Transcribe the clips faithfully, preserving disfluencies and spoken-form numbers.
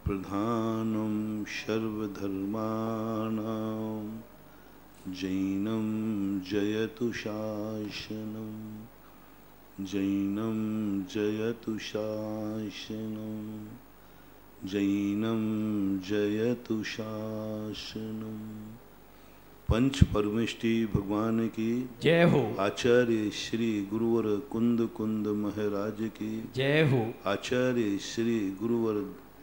प्रधानं सर्वधर्माणां जैनं जयतु शासनं जैनं जयतु शासनं जैनं जयतु शासनं। पंच परमेष्टि भगवान की जय हो। आचार्य श्री गुरुवर कुंद कुंद महाराज की जय हो। आचार्य श्री गुरुवर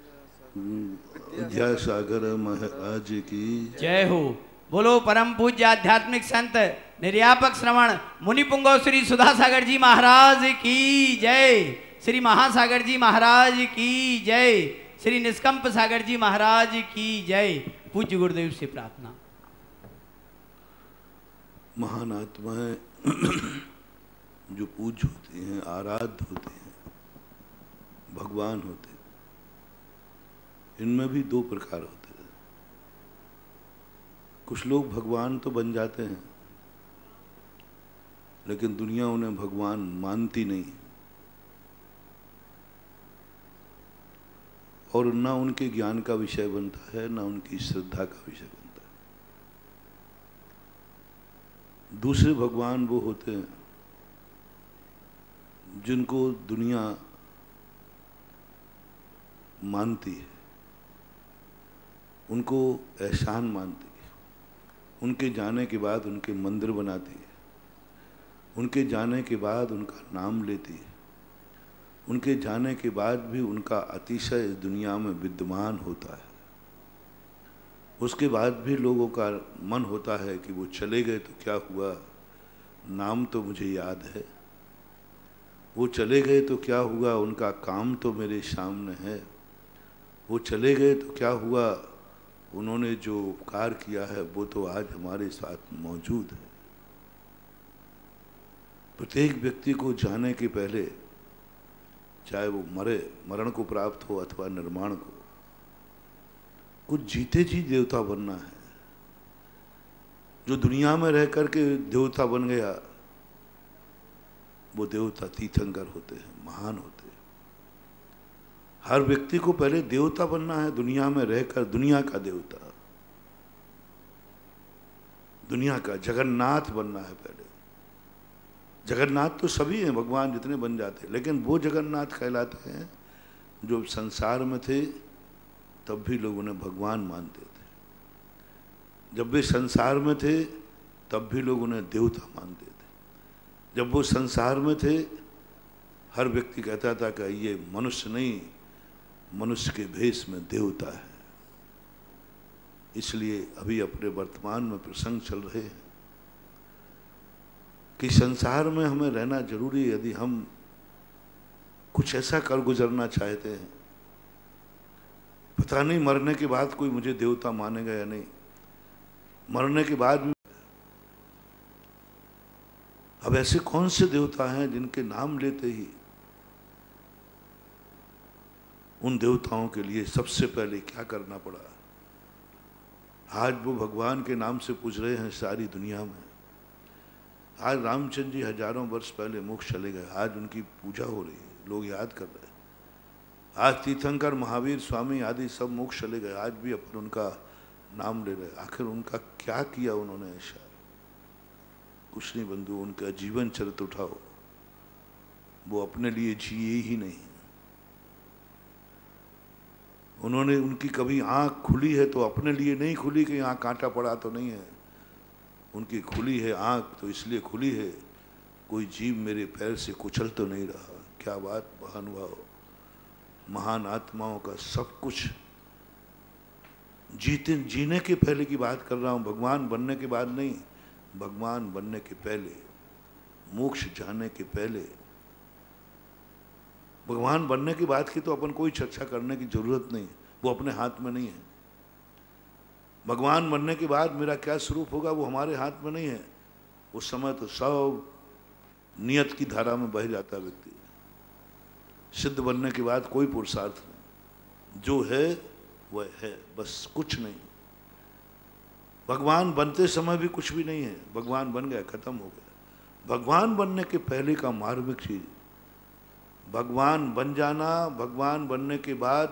विद्यासागर महाराज की जय हो। बोलो परम पूज्य आध्यात्मिक संत निर्यापक श्रवण मुनिपुंगव श्री सुधा सागर जी महाराज की जय। श्री महासागर जी महाराज की जय। श्री निष्कंप सागर जी महाराज की जय। पूज्य गुरुदेव से प्रार्थना। महान आत्माएं जो पूज्य होती हैं, आराध्य होते हैं, भगवान होते हैं, इनमें भी दो प्रकार होते हैं। कुछ लोग भगवान तो बन जाते हैं लेकिन दुनिया उन्हें भगवान मानती नहीं और ना उनके ज्ञान का विषय बनता है ना उनकी श्रद्धा का विषय बनता है। दूसरे भगवान वो होते हैं जिनको दुनिया मानती है, उनको एहसान मानती है, उनके जाने के बाद उनके मंदिर बनाती है, उनके जाने के बाद उनका नाम लेती है, उनके जाने के बाद भी उनका अतिशय दुनिया में विद्यमान होता है। उसके बाद भी लोगों का मन होता है कि वो चले गए तो क्या हुआ, नाम तो मुझे याद है, वो चले गए तो क्या हुआ, उनका काम तो मेरे सामने है, वो चले गए तो क्या हुआ, उन्होंने जो उपकार किया है वो तो आज हमारे साथ मौजूद है। प्रत्येक व्यक्ति को जाने के पहले, चाहे वो मरे, मरण को प्राप्त हो अथवा निर्माण को, कुछ जीते जी देवता बनना है। जो दुनिया में रह करके देवता बन गया वो देवता तीर्थंकर होते हैं, महान होते हैं। हर व्यक्ति को पहले देवता बनना है, दुनिया में रहकर दुनिया का देवता, दुनिया का जगन्नाथ बनना है पहले। जगन्नाथ तो सभी हैं, भगवान जितने बन जाते हैं, लेकिन वो जगन्नाथ कहलाते हैं जो संसार में थे तब भी लोग उन्हें भगवान मानते थे, जब वे संसार में थे तब भी लोग उन्हें देवता मानते थे। जब वो संसार में थे हर व्यक्ति कहता था कि ये मनुष्य नहीं, मनुष्य के भेष में देवता है। इसलिए अभी अपने वर्तमान में प्रसंग चल रहे हैं कि संसार में हमें रहना जरूरी है। यदि हम कुछ ऐसा कर गुजरना चाहते हैं, पता नहीं मरने के बाद कोई मुझे देवता मानेगा या नहीं, मरने के बाद भी अब ऐसे कौन से देवता हैं जिनके नाम लेते ही उन देवताओं के लिए सबसे पहले क्या करना पड़ा। आज वो भगवान के नाम से पूज रहे हैं सारी दुनिया में। आज रामचंद्र जी हजारों वर्ष पहले मोक्ष चले गए, आज उनकी पूजा हो रही है, लोग याद कर रहे हैं। आज तीर्थंकर, महावीर, स्वामी आदि सब मोक्ष चले गए, आज भी अपन उनका नाम ले रहे। आखिर उनका क्या किया उन्होंने ऐसा? कुछ नहीं बंधु, उनका जीवन चरित्र उठाओ, वो अपने लिए जिए ही नहीं। उन्होंने, उनकी कभी आंख खुली है तो अपने लिए नहीं खुली कि आंख कांटा पड़ा तो नहीं है, उनकी खुली है आंख तो इसलिए खुली है कोई जीव मेरे पैर से कुचल तो नहीं रहा। क्या बात महानुभाव, महान आत्माओं का सब कुछ जीते जीने के पहले की बात कर रहा हूँ, भगवान बनने के बाद नहीं, भगवान बनने के पहले, मोक्ष जाने के पहले। भगवान बनने की बात की तो अपन कोई चर्चा करने की जरूरत नहीं, वो अपने हाथ में नहीं है। भगवान बनने के बाद मेरा क्या स्वरूप होगा वो हमारे हाथ में नहीं है। उस समय तो सब नियत की धारा में बह जाता व्यक्ति। सिद्ध बनने के बाद कोई पुरुषार्थ नहीं, जो है वह है, बस कुछ नहीं। भगवान बनते समय भी कुछ भी नहीं है, भगवान बन गया, खत्म हो गया। भगवान बनने के पहले का मार्मिक चीज, भगवान बन जाना, भगवान बनने के बाद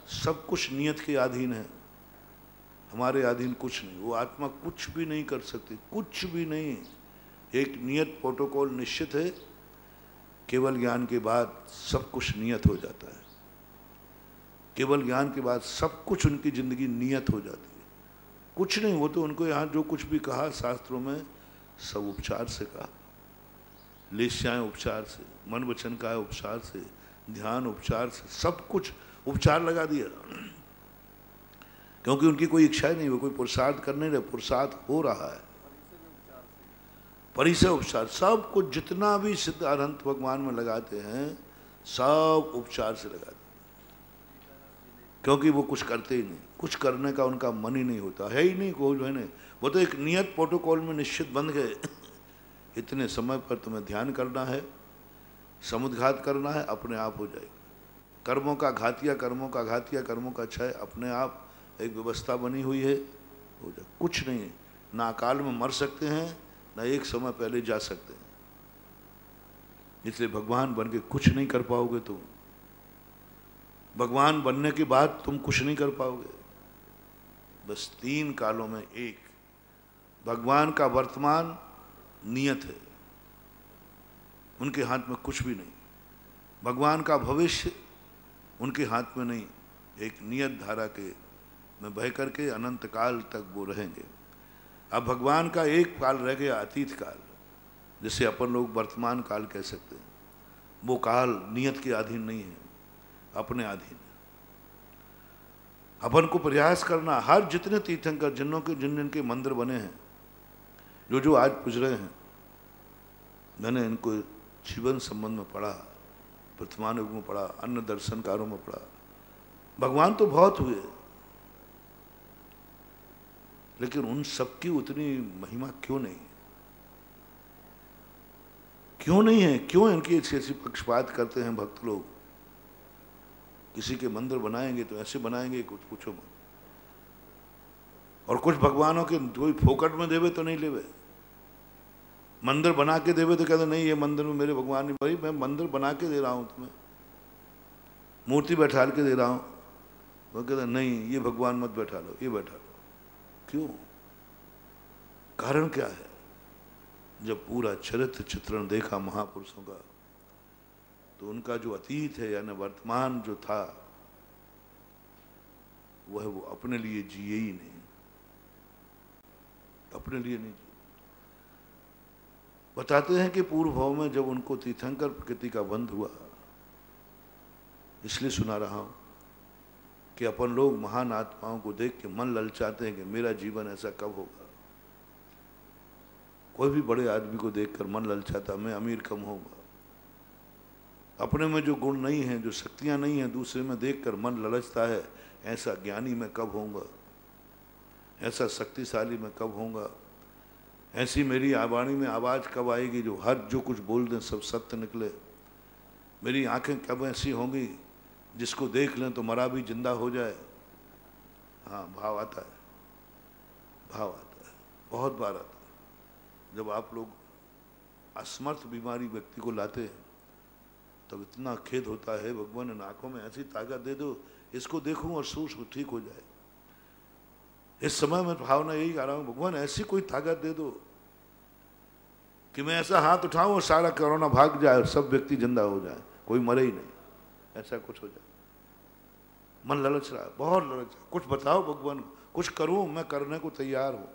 सब कुछ नियत के अधीन है, हमारे अधीन कुछ नहीं। वो आत्मा कुछ भी नहीं कर सकती, कुछ भी नहीं। एक नियत प्रोटोकॉल निश्चित है, केवल ज्ञान के बाद सब कुछ नियत हो जाता है। केवल ज्ञान के बाद सब कुछ उनकी जिंदगी नियत हो जाती है। कुछ नहीं, वो तो उनको यहाँ जो कुछ भी कहा शास्त्रों में सब उपचार से कहा। लेस्याएं उपचार से, मन वचन का उपचार से, ध्यान उपचार से, सब कुछ उपचार लगा दिया। क्योंकि उनकी कोई इच्छा ही नहीं, वो कोई पुरुषार्थ करने रहे, पुरुषार्थ हो रहा है। परिचय उपचार, सब कुछ जितना भी सिद्ध अनंत भगवान में लगाते हैं सब उपचार से लगाते हैं। क्योंकि वो कुछ करते ही नहीं, कुछ करने का उनका मन ही नहीं होता है ही नहीं, कोई है नहीं। वो तो एक नियत प्रोटोकॉल में निश्चित बंध गए, इतने समय पर तुम्हें ध्यान करना है, समुद्घात करना है, अपने आप हो जाएगा। कर्मों का घातिया, कर्मों का घातिया, कर्मों का क्षय, अपने आप एक व्यवस्था बनी हुई है, हो जाए। कुछ नहीं है, ना अकाल में मर सकते हैं, ना एक समय पहले जा सकते हैं। इसलिए भगवान बन के कुछ नहीं कर पाओगे तुम। भगवान बनने के बाद तुम कुछ नहीं कर पाओगे। बस तीन कालों में एक, भगवान का वर्तमान नियत है, उनके हाथ में कुछ भी नहीं। भगवान का भविष्य उनके हाथ में नहीं, एक नियत धारा के में बह करके अनंत काल तक वो रहेंगे। अब भगवान का एक काल रह गया, अतीत काल, जिसे अपन लोग वर्तमान काल कह सकते हैं। वो काल नियत के अधीन नहीं है, अपने अधीन है। अपन को प्रयास करना, हर जितने तीर्थंकर जिनों के जिन जिनके मंदिर बने हैं, जो जो आज पूज रहे हैं, मैंने इनको जीवन संबंध में पढ़ा, वर्तमान युग में पढ़ा, अन्य दर्शनकारों में पढ़ा। भगवान तो बहुत हुए, लेकिन उन सबकी उतनी महिमा क्यों नहीं? क्यों नहीं है? क्यों इनकी ऐसी ऐसी पक्षपात करते हैं भक्त लोग? किसी के मंदिर बनाएंगे तो ऐसे बनाएंगे, कुछ पूछो मत। और कुछ भगवानों के कोई फोकट में देवे तो नहीं लेवे, मंदिर बना के देवे तो कहते नहीं ये मंदिर में मेरे भगवान नहीं। भाई मैं मंदिर बना के दे रहा हूँ तुम्हें, मूर्ति बैठा के दे रहा हूँ, वो कहते नहीं ये भगवान मत बैठा लो, ये बैठा लो। क्यों? कारण क्या है? जब पूरा चरित्र चित्रण देखा महापुरुषों का, तो उनका जो अतीत है यानी वर्तमान जो था, वह वो अपने लिए जिए ही नहीं, अपने लिए नहीं जिए। बताते हैं कि पूर्व भाव में जब उनको तीर्थंकर प्रकृति का बंध हुआ, इसलिए सुना रहा हूं कि अपन लोग महान आत्माओं को देख के मन ललचाते हैं कि मेरा जीवन ऐसा कब होगा। कोई भी बड़े आदमी को देखकर मन ललचाता, मैं अमीर कम होगा। अपने में जो गुण नहीं है, जो शक्तियां नहीं है, दूसरे में देखकर मन ललचता है, ऐसा ज्ञानी मैं कब होऊंगा, ऐसा शक्तिशाली मैं कब होऊंगा, ऐसी मेरी आवाणी में आवाज़ कब आएगी जो हर जो कुछ बोल दें सब सत्य निकले, मेरी आंखें कब ऐसी होंगी जिसको देख लें तो मरा भी जिंदा हो जाए। हाँ, भाव आता है, भाव आता है, बहुत बार आता है। जब आप लोग असमर्थ बीमारी व्यक्ति को लाते हैं तब इतना खेद होता है, भगवान इन आंखों में ऐसी ताकत दे दो, इसको देखूं और सूझ ठीक हो जाए। इस समय में भावना यही आ रहा हूं, भगवान ऐसी कोई ताकत दे दो कि मैं ऐसा हाथ उठाऊं और सारा कोरोना भाग जाए और सब व्यक्ति जिंदा हो जाए, कोई मरे ही नहीं, ऐसा कुछ हो जाए। मन ललच रहा है, बहुत ललच रहा है, कुछ बताओ भगवान, कुछ करूं, मैं करने को तैयार हूं,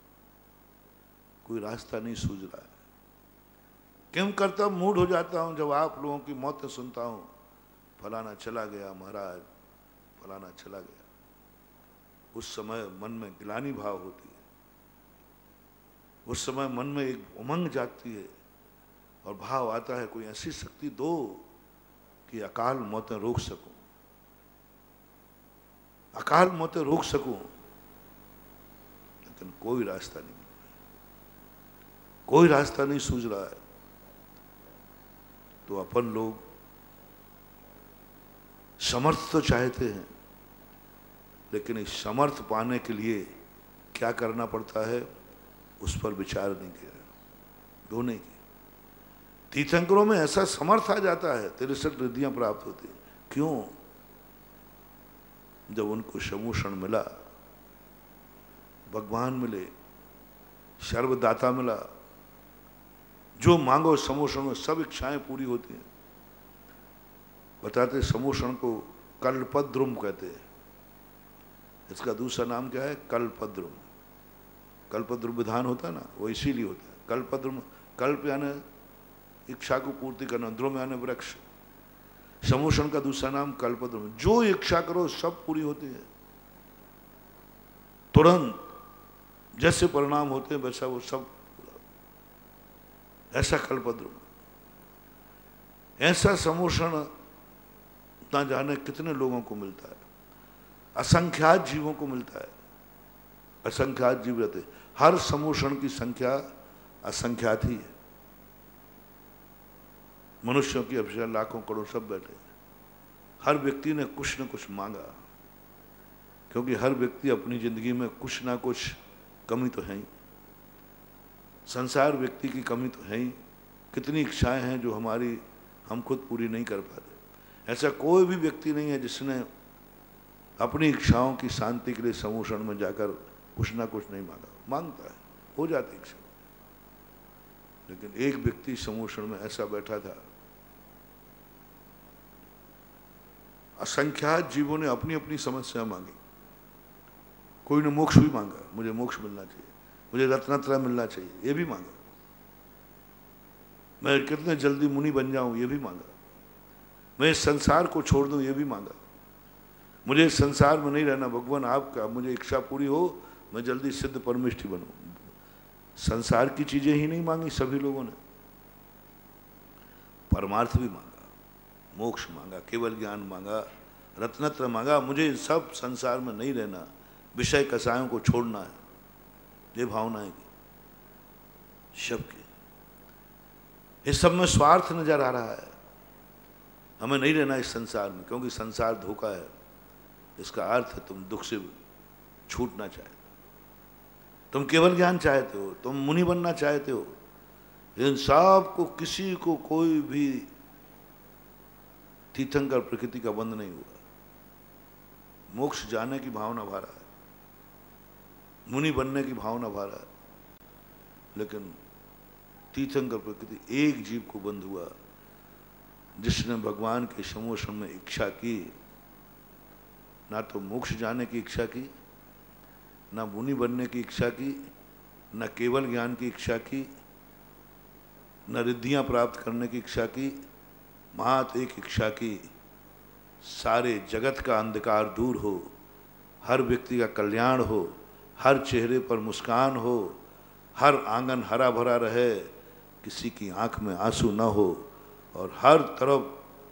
कोई रास्ता नहीं सूझ रहा है। क्यों करता मूड हो जाता हूं जब आप लोगों की मौतें सुनता हूं, फलाना चला गया महाराज, फलाना चला गया। उस समय मन में गिलानी भाव होती है, उस समय मन में एक उमंग जागती है और भाव आता है कोई ऐसी शक्ति दो कि अकाल मौतें रोक सकूं, अकाल मौतें रोक सकूं। लेकिन कोई रास्ता नहीं, कोई रास्ता नहीं सूझ रहा है। तो अपन लोग समर्थ तो चाहते हैं, लेकिन इस समर्थ पाने के लिए क्या करना पड़ता है उस पर विचार नहीं किया, दो नहीं किया। तीर्थंकरों में ऐसा समर्थ आ जाता है, तिरसठ रिद्धियां प्राप्त होती हैं। क्यों? जब उनको समूषण मिला, भगवान मिले, सर्वदाता मिला, जो मांगो समूषण में सब इच्छाएं पूरी होती हैं। बताते समूषण को कल्पद्रुम कहते हैं। इसका दूसरा नाम क्या है? कल्पद्रुम। कल्पद्रुम विधान होता है ना, वो इसीलिए होता है कल्पद्रुम। कल्प यानी इच्छा को पूर्ति करना, द्रुम यानी वृक्ष। समूषण का दूसरा नाम कल्पद्रुम। जो इच्छा करो सब पूरी होती है तुरंत, जैसे परिणाम होते हैं वैसा वो सब, ऐसा कल्पद्रुम। ऐसा समूषण ना जाने कितने लोगों को मिलता है, असंख्यात जीवों को मिलता है। असंख्यात जीव रहते, हर समूषण की संख्या असंख्यात ही है। मनुष्यों की अपेक्षा लाखों करोड़ सब बैठे, हर व्यक्ति ने कुछ न कुछ मांगा, क्योंकि हर व्यक्ति अपनी जिंदगी में कुछ ना कुछ कमी तो है ही। संसार व्यक्ति की कमी तो है ही। कितनी इच्छाएं हैं जो हमारी हम खुद पूरी नहीं कर पाते। ऐसा कोई भी व्यक्ति नहीं है जिसने अपनी इच्छाओं की शांति के लिए समूषण में जाकर कुछ ना कुछ नहीं मांगा। मांगता है, हो जाती इच्छा। लेकिन एक व्यक्ति समूषण में ऐसा बैठा था, असंख्यात जीवों ने अपनी अपनी समस्या मांगी। कोई ने मोक्ष भी मांगा, मुझे मोक्ष मिलना चाहिए, मुझे रत्नत्रय मिलना चाहिए, ये भी मांगा। मैं कितने जल्दी मुनि बन जाऊं, ये भी मांगा। मैं इस संसार को छोड़ दूं, ये भी मांगा। मुझे इस संसार में नहीं रहना भगवान, आपका मुझे इच्छा पूरी हो, मैं जल्दी सिद्ध परमिष्ठी बनूं। संसार की चीजें ही नहीं मांगी सभी लोगों ने, परमार्थ भी मांगा, मोक्ष मांगा, केवल ज्ञान मांगा, रत्नत्र मांगा। मुझे सब संसार में नहीं रहना, विषय कसायों को छोड़ना है, ये भावनाएं की सबकी। इस सब में स्वार्थ नजर आ रहा है। हमें नहीं रहना इस संसार में, क्योंकि संसार धोखा है। इसका अर्थ है तुम दुख से छूटना चाहते हो, तुम केवल ज्ञान चाहते हो, तुम मुनि बनना चाहते हो। इन सब को किसी को कोई भी तीर्थंकर प्रकृति का बंध नहीं हुआ। मोक्ष जाने की भावना भरा है, मुनि बनने की भावना भरा है, लेकिन तीर्थंकर प्रकृति एक जीव को बंध हुआ जिसने भगवान के समूषण में इच्छा की। ना तो मोक्ष जाने की इच्छा की, ना मुनि बनने की इच्छा की, न केवल ज्ञान की इच्छा की, न रिद्धियां प्राप्त करने की इच्छा की। मात्र एक इच्छा की, सारे जगत का अंधकार दूर हो, हर व्यक्ति का कल्याण हो, हर चेहरे पर मुस्कान हो, हर आंगन हरा भरा रहे, किसी की आंख में आंसू न हो, और हर तरफ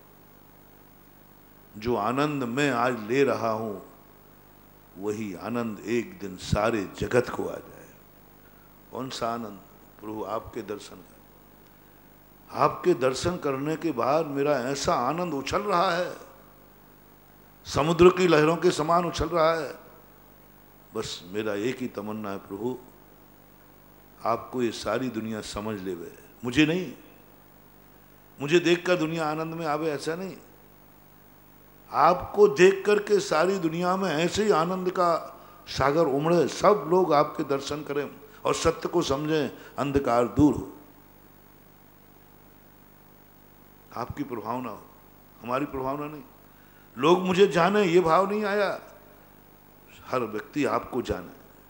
जो आनंद मैं आज ले रहा हूं वही आनंद एक दिन सारे जगत को आ जाए। कौन सा आनंद? प्रभु आपके दर्शन कर, आपके दर्शन करने के बाद मेरा ऐसा आनंद उछल रहा है, समुद्र की लहरों के समान उछल रहा है। बस मेरा एक ही तमन्ना है प्रभु, आपको ये सारी दुनिया समझ ले वे, मुझे नहीं। मुझे देखकर दुनिया आनंद में आवे ऐसा नहीं, आपको देख करके सारी दुनिया में ऐसे ही आनंद का सागर उमड़े, सब लोग आपके दर्शन करें और सत्य को समझें, अंधकार दूर हो। आपकी प्रभावना हो, हमारी प्रभावना नहीं। लोग मुझे जाने, ये भाव नहीं आया, हर व्यक्ति आपको जाने।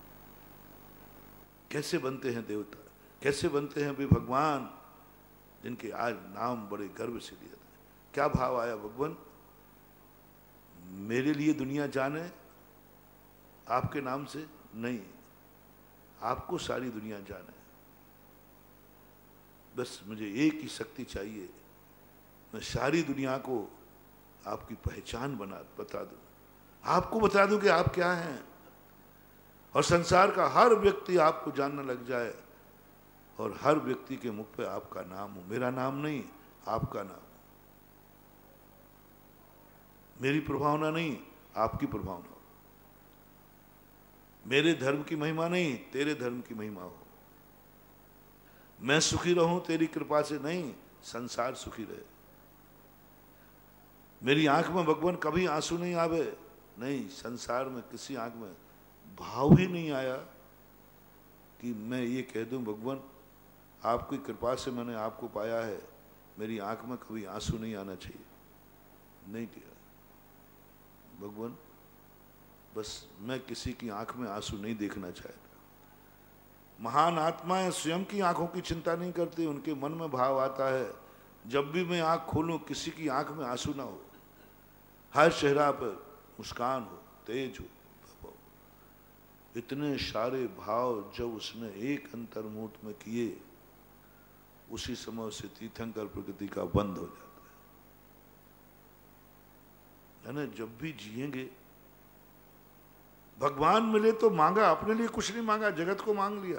कैसे बनते हैं देवता, कैसे बनते हैं वे भगवान जिनके आज नाम बड़े गर्व से लिया था। क्या भाव आया? भगवान मेरे लिए दुनिया जाने आपके नाम से नहीं, आपको सारी दुनिया जाने। बस मुझे एक ही शक्ति चाहिए, मैं सारी दुनिया को आपकी पहचान बना बता दूं, आपको बता दूं कि आप क्या हैं, और संसार का हर व्यक्ति आपको जानने लग जाए, और हर व्यक्ति के मुख पे आपका नाम हो। मेरा नाम नहीं, आपका नाम। मेरी प्रभावना नहीं, आपकी प्रभावना हो। मेरे धर्म की महिमा नहीं, तेरे धर्म की महिमा हो। मैं सुखी रहूं तेरी कृपा से नहीं, संसार सुखी रहे। मेरी आंख में भगवान कभी आंसू नहीं आवे, नहीं, संसार में किसी आंख में भाव ही नहीं आया कि मैं ये कह दूं भगवान आपकी कृपा से मैंने आपको पाया है, मेरी आंख में कभी आंसू नहीं आना चाहिए। नहीं किया भगवान, बस मैं किसी की आंख में आंसू नहीं देखना चाहता। महान आत्माएं स्वयं की आंखों की चिंता नहीं करती, उनके मन में भाव आता है जब भी मैं आंख खोलूं किसी की आंख में आंसू ना हो, हर चेहरा पर मुस्कान हो, तेज हो। इतने सारे भाव जब उसने एक अंतर्मुहूर्त में किए, उसी समय से तीर्थंकर प्रकृति का बंद हो जाता है। यानी जब भी जिएंगे, भगवान मिले तो मांगा, अपने लिए कुछ नहीं मांगा, जगत को मांग लिया।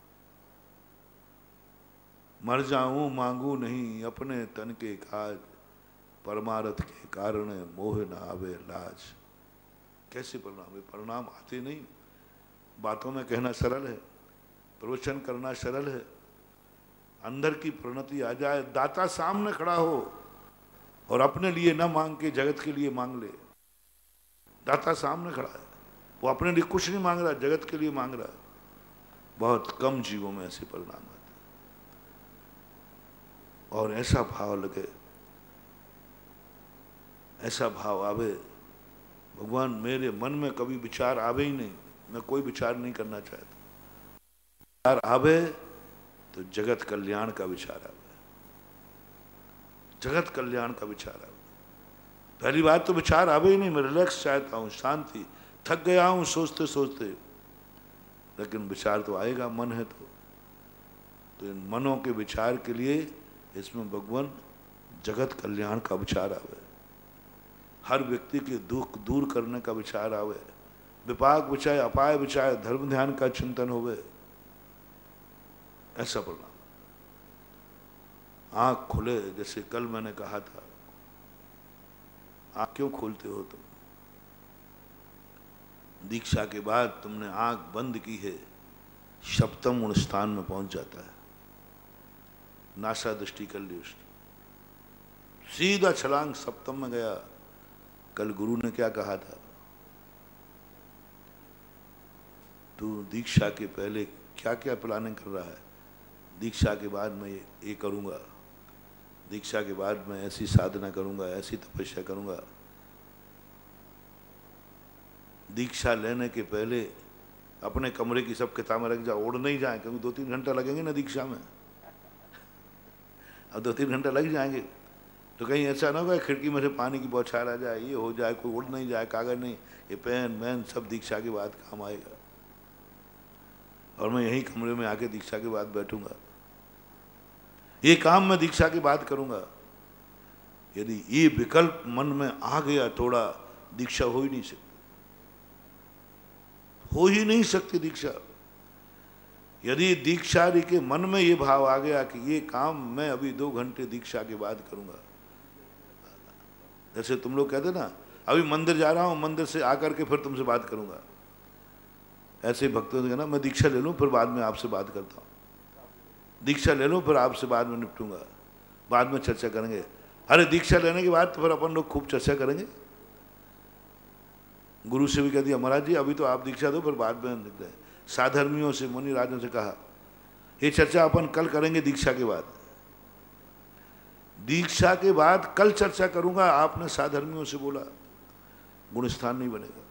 मर जाऊं मांगू नहीं अपने तन के काज, परमारथ के कारण मोह न आवे लाज। कैसे परिणाम? परिणाम आते नहीं, बातों में कहना सरल है, प्रवचन करना सरल है, अंदर की प्रणति आ जाए, दाता सामने खड़ा हो और अपने लिए न मांग के जगत के लिए मांग ले। दाता सामने खड़ा है, वो अपने लिए कुछ नहीं मांग रहा, जगत के लिए मांग रहा। बहुत कम जीवों में ऐसे परिणाम आते और ऐसा भाव लगे, ऐसा भाव आवे, भगवान मेरे मन में कभी विचार आवे ही नहीं, मैं कोई विचार नहीं करना चाहता। विचार आवे तो जगत कल्याण का विचार आवे, जगत कल्याण का विचार आवे। पहली बात तो विचार आवे ही नहीं, मैं रिलैक्स चाहता हूँ, शांति, थक गया हूँ सोचते सोचते, लेकिन विचार तो आएगा, मन है तो तो इन मनों के विचार के लिए इसमें भगवान जगत कल्याण का विचार आवे, हर व्यक्ति के दुख दूर करने का विचार आवे, विपाक विचार, अपाय विचार, धर्म ध्यान का चिंतन होवे, ऐसा परिणाम। आंख खुले, जैसे कल मैंने कहा था, आंख क्यों खोलते हो तुम? दीक्षा के बाद तुमने आंख बंद की है, सप्तम गुण स्थान में पहुंच जाता है। नासा दृष्टि कर ली उसने, सीधा छलांग सप्तम में गया। कल गुरु ने क्या कहा था? तू दीक्षा के पहले क्या क्या प्लानिंग कर रहा है? दीक्षा के बाद मैं ये, ये करूंगा, दीक्षा के बाद मैं ऐसी साधना करूंगा, ऐसी तपस्या करूंगा। दीक्षा लेने के पहले अपने कमरे की सब किताबें रख जा, उड़ नहीं जाए, क्योंकि दो तीन घंटा लगेंगे ना दीक्षा में। अब दो तीन घंटा लग जाएंगे तो कहीं ऐसा ना होगा खिड़की में से पानी की बौछार आ जाए, ये हो जाए, कोई उड़ नहीं जाए, कागज नहीं, ये पेन मैन सब दीक्षा के बाद काम आएगा। और मैं यही कमरे में आके दीक्षा के बाद बैठूंगा, ये काम मैं दीक्षा के बाद करूंगा। यदि ये विकल्प मन में आ गया थोड़ा, दीक्षा हो ही नहीं सकती, हो ही नहीं सकती दीक्षा। यदि दीक्षारी के मन में ये भाव आ गया कि ये काम मैं अभी दो घंटे दीक्षा के बाद करूंगा, जैसे तुम लोग कहते ना अभी मंदिर जा रहा हूं, मंदिर से आकर के फिर तुमसे बात करूंगा, ऐसे भक्तों से कहना मैं दीक्षा ले लूं फिर बाद में आपसे बात करता हूं, दीक्षा ले लूं फिर आपसे बाद में निपटूंगा, बाद में चर्चा करेंगे। अरे दीक्षा लेने के बाद तो फिर अपन लोग खूब चर्चा करेंगे। गुरु से भी कह दिया महाराज जी अभी तो आप दीक्षा दो फिर बाद में निकले। साधर्मियों से, मुनि राजों से कहा ये चर्चा अपन कल करेंगे दीक्षा के बाद, दीक्षा के बाद कल चर्चा करूंगा। आपने साधर्मियों से बोला, गुणस्थान नहीं बनेगा,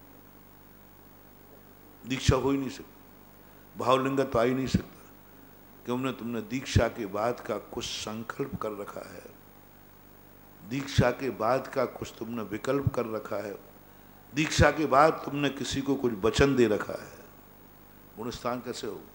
दीक्षा हो ही नहीं सकती, भावलिंगत तो आ ही नहीं सकता, क्योंकि तुमने दीक्षा के बाद का कुछ संकल्प कर रखा है, दीक्षा के बाद का कुछ तुमने विकल्प कर रखा है, दीक्षा के बाद तुमने किसी को कुछ वचन दे रखा है। गुणस्थान कैसे होगा?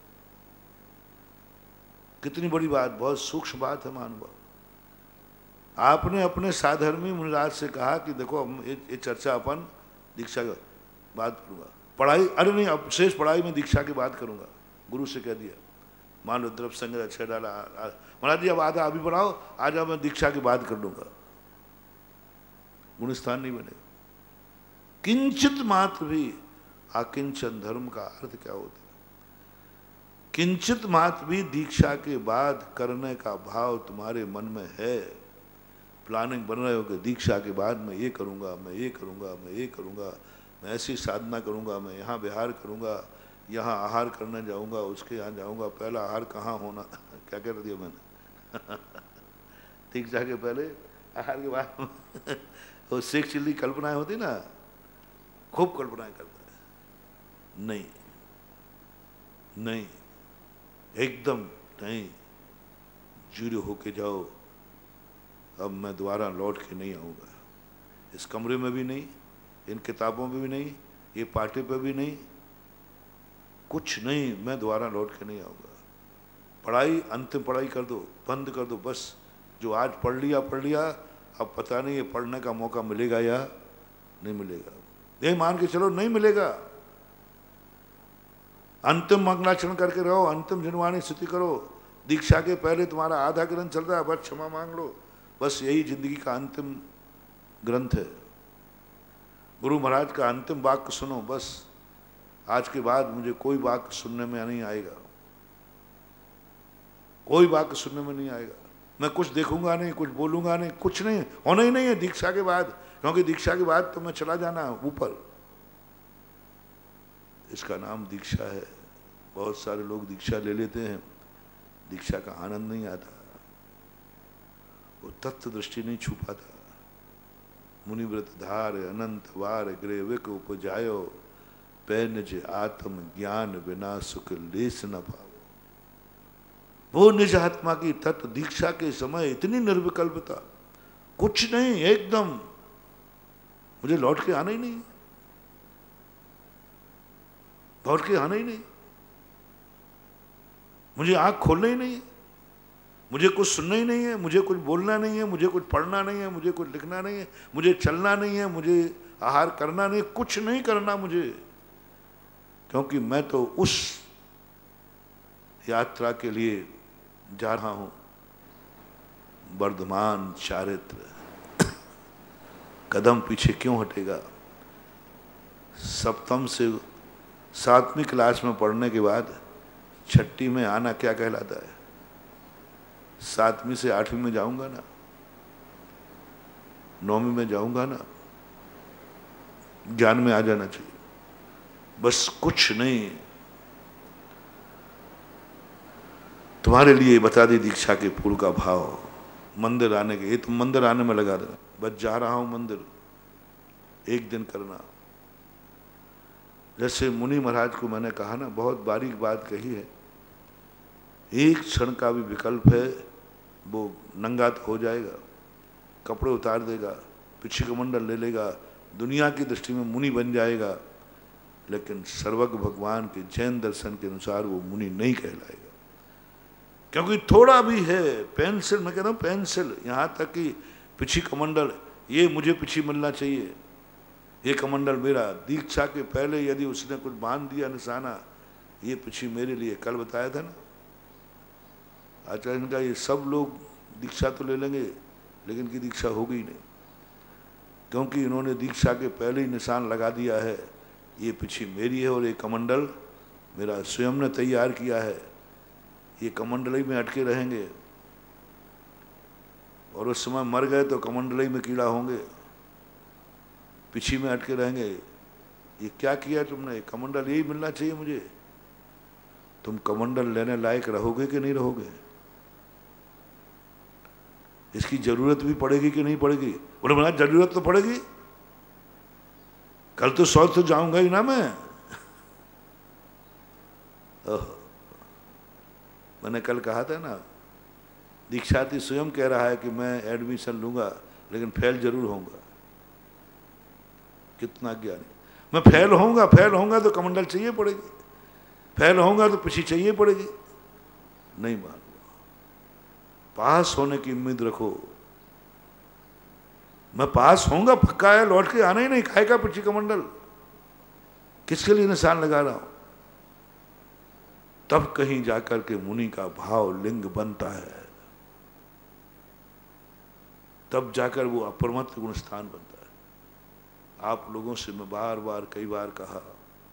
कितनी बड़ी बात, बहुत सूक्ष्म बात है महानुभाव। आपने अपने साधर्मी मुनिराज से कहा कि देखो ये चर्चा अपन दीक्षा के बाद करूंगा, पढ़ाई अरे नहीं अब शेष पढ़ाई में दीक्षा के बाद करूंगा। गुरु से कह दिया, मान लो द्रव्य संग्रह अच्छा डाला, महाराज जी अब आधा अभी पढ़ाओ, आज मैं दीक्षा के बाद कर लूंगा, गुणस्थान नहीं बनेगा। किंचित मात्र भी अकिंचन धर्म का अर्थ क्या होता है? किंचित मात्र भी दीक्षा के बाद करने का भाव तुम्हारे मन में है, प्लानिंग बन रहे हो कि दीक्षा के बाद मैं ये करूँगा, मैं ये करूँगा, मैं ये करूँगा, मैं ऐसी साधना करूँगा, मैं यहाँ विहार करूँगा, यहाँ आहार करने जाऊँगा, उसके यहाँ जाऊँगा, पहला आहार कहाँ होना क्या कह दिया मैंने दीक्षा के पहले आहार के बाद वो शेख चिल्ली कल्पनाएं होती ना, खूब कल्पनाएं करता है। नहीं नहीं, एकदम नहीं, जीरो होके जाओ। अब मैं दोबारा लौट के नहीं आऊँगा, इस कमरे में भी नहीं, इन किताबों में भी नहीं, ये पार्टी पे भी नहीं, कुछ नहीं, मैं दोबारा लौट के नहीं आऊँगा। पढ़ाई अंतिम पढ़ाई कर दो, बंद कर दो, बस जो आज पढ़ लिया पढ़ लिया, अब पता नहीं ये पढ़ने का मौका मिलेगा या नहीं मिलेगा। ये मान के चलो नहीं मिलेगा। अंतिम मंगलाचरण करके रहो, अंतिम जनवाणी स्तुति करो। दीक्षा के पहले तुम्हारा आधा ग्रंथ चल रहा है, बस क्षमा मांग लो, बस यही जिंदगी का अंतिम ग्रंथ है। गुरु महाराज का अंतिम वाक्य सुनो, बस आज के बाद मुझे कोई वाक्य सुनने में नहीं आएगा, कोई वाक्य सुनने में नहीं आएगा। मैं कुछ देखूंगा नहीं, कुछ बोलूंगा नहीं, कुछ नहीं, होना ही नहीं है दीक्षा के बाद, क्योंकि दीक्षा के बाद तो मैं चला जाना ऊपर। इसका नाम दीक्षा है। बहुत सारे लोग दीक्षा ले लेते हैं, दीक्षा का आनंद नहीं आता, वो तत्व दृष्टि नहीं छू पाता। मुनिव्रत धार अनंत वार गृह विक उपजायो, पैनज आत्म ज्ञान बिना सुख लेस न पाओ। वो निज आत्मा की तत्व दीक्षा के समय इतनी निर्विकल्पता, कुछ नहीं, एकदम मुझे लौट के आना ही नहीं, लौट के आना ही नहीं, मुझे आंख खोलना ही नहीं है, मुझे कुछ सुनना ही नहीं है, मुझे कुछ बोलना नहीं है, मुझे कुछ पढ़ना नहीं है, मुझे कुछ लिखना नहीं है, मुझे चलना नहीं है, मुझे आहार करना नहीं, कुछ नहीं करना मुझे, क्योंकि मैं तो उस यात्रा के लिए जा रहा हूं। वर्धमान चारित्र कदम पीछे क्यों हटेगा। सप्तम से सातवीं क्लास में पढ़ने के बाद छठी में आना क्या कहलाता है। सातवीं से आठवीं में जाऊंगा ना, नौवीं में जाऊंगा ना, ज्ञान में आ जाना चाहिए, बस कुछ नहीं। तुम्हारे लिए बता दी दीक्षा के पूर्व का भाव। मंदिर आने के, ये तुम मंदिर आने में लगा देना, बस जा रहा हूं मंदिर, एक दिन करना। जैसे मुनि महाराज को मैंने कहा ना, बहुत बारीक बात कही है, एक क्षण का भी विकल्प है, वो नंगा तो हो जाएगा, कपड़े उतार देगा, पीछे कमंडल ले लेगा, दुनिया की दृष्टि में मुनि बन जाएगा, लेकिन सर्वज्ञ भगवान के जैन दर्शन के अनुसार वो मुनि नहीं कहलाएगा। क्योंकि थोड़ा भी है, पेंसिल, मैं कहता हूँ पेंसिल, यहाँ तक कि पीछे कमंडल, ये मुझे पीछे मिलना चाहिए, ये कमंडल मेरा। दीक्षा के पहले यदि उसने कुछ बांध दिया निशाना, ये पीछे मेरे लिए, कल बताया था ना आचार्य का, ये सब लोग दीक्षा तो ले लेंगे लेकिन इनकी दीक्षा होगी ही नहीं, क्योंकि इन्होंने दीक्षा के पहले ही निशान लगा दिया है, ये पीछे मेरी है और ये कमंडल मेरा स्वयं ने तैयार किया है, ये कमंडली में अटके रहेंगे और उस समय मर गए तो कमंडली में कीड़ा होंगे, पीछे में अटके रहेंगे। ये क्या किया तुमने, कमंडल यही मिलना चाहिए मुझे। तुम कमंडल लेने लायक रहोगे कि नहीं रहोगे, इसकी जरूरत भी पड़ेगी कि नहीं पड़ेगी। बोले महाराज जरूरत तो पड़ेगी, कल तो सौ तो जाऊंगा ही ना मैं। ओह, मैंने कल कहा था ना, दीक्षार्थी स्वयं कह रहा है कि मैं एडमिशन लूंगा लेकिन फेल जरूर होऊंगा। कितना ज्ञानी। मैं फेल होऊंगा, फेल होऊंगा तो कमंडल चाहिए पड़ेगी, फेल होऊंगा तो पीछे चाहिए पड़ेगी। नहीं मान, पास होने की उम्मीद रखो। मैं पास होऊंगा पक्का है, लौट के आना ही नहीं, खाएगा पीछे कमंडल, किसके लिए निशान लगा रहा हूं। तब कहीं जाकर के मुनि का भाव लिंग बनता है, तब जाकर वो अप्रमत्त गुण स्थान बनता है। आप लोगों से मैं बार बार कई बार कहा,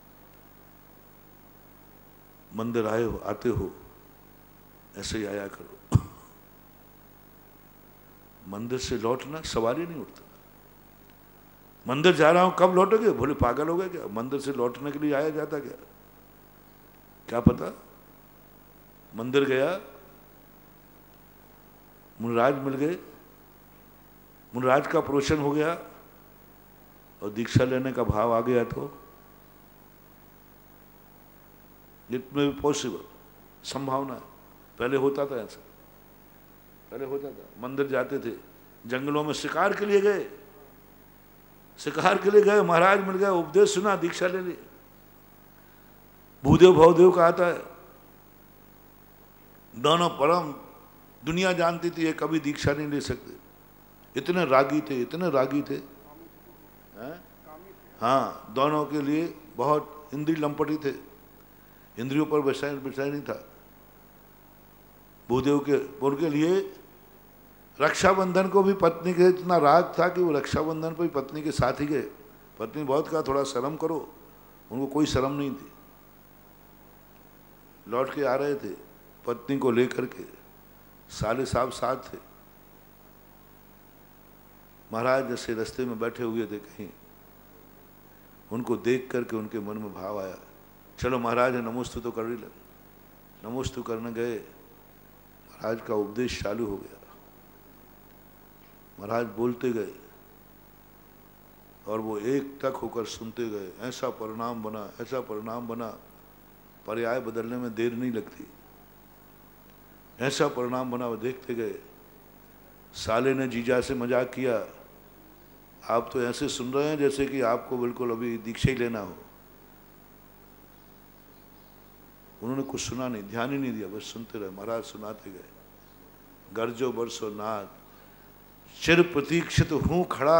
मंदिर आए हो, आते हो, ऐसे ही आया करो। मंदिर से लौटना सवाल ही नहीं उठता। मंदिर जा रहा हूं, कब लौटोगे? बोले पागल हो गए क्या? मंदिर से लौटने के लिए आया जाता क्या? क्या पता मंदिर गया, मुनिराज मिल गए, मुनिराज का प्रोशन हो गया और दीक्षा लेने का भाव आ गया तो इट में भी पॉसिबल, संभावना है। पहले होता था ऐसा, पहले होता था। मंदिर जाते थे, जंगलों में शिकार के लिए गए, शिकार के लिए गए, महाराज मिल गए, उपदेश सुना, दीक्षा ले ली। भूदेव भवदेव का आता है, दोनों परम, दुनिया जानती थी ये कभी दीक्षा नहीं ले सकते, इतने रागी थे, इतने रागी थे। हाँ, दोनों के लिए बहुत इंद्री लंपटी थे, इंद्रियों पर विषय विषय नहीं था। भूदेव के उनके लिए रक्षाबंधन को भी पत्नी के इतना राग था कि वो रक्षाबंधन पर भी पत्नी के साथ ही गए। पत्नी बहुत कहा थोड़ा शर्म करो, उनको कोई शर्म नहीं थी। लौट के आ रहे थे पत्नी को लेकर के, साले साहब साथ थे। महाराज जैसे रास्ते में बैठे हुए थे कहीं, उनको देख करके उनके मन में भाव आया, चलो महाराज नमोस्तु तो कर ही ले। नमोस्तु करने गए, महाराज का उपदेश चालू हो गया। महाराज बोलते गए और वो एक टक होकर सुनते गए। ऐसा परिणाम बना, ऐसा परिणाम बना, पर्याय बदलने में देर नहीं लगती। ऐसा परिणाम बना, वो देखते गए। साले ने जीजा से मजाक किया, आप तो ऐसे सुन रहे हैं जैसे कि आपको बिल्कुल अभी दीक्षा ही लेना हो। उन्होंने कुछ सुना नहीं, ध्यान ही नहीं दिया, बस सुनते रहे। महाराज सुनाते गए, गर्जो बरसो नाद, चिर प्रतीक्षित हूं खड़ा,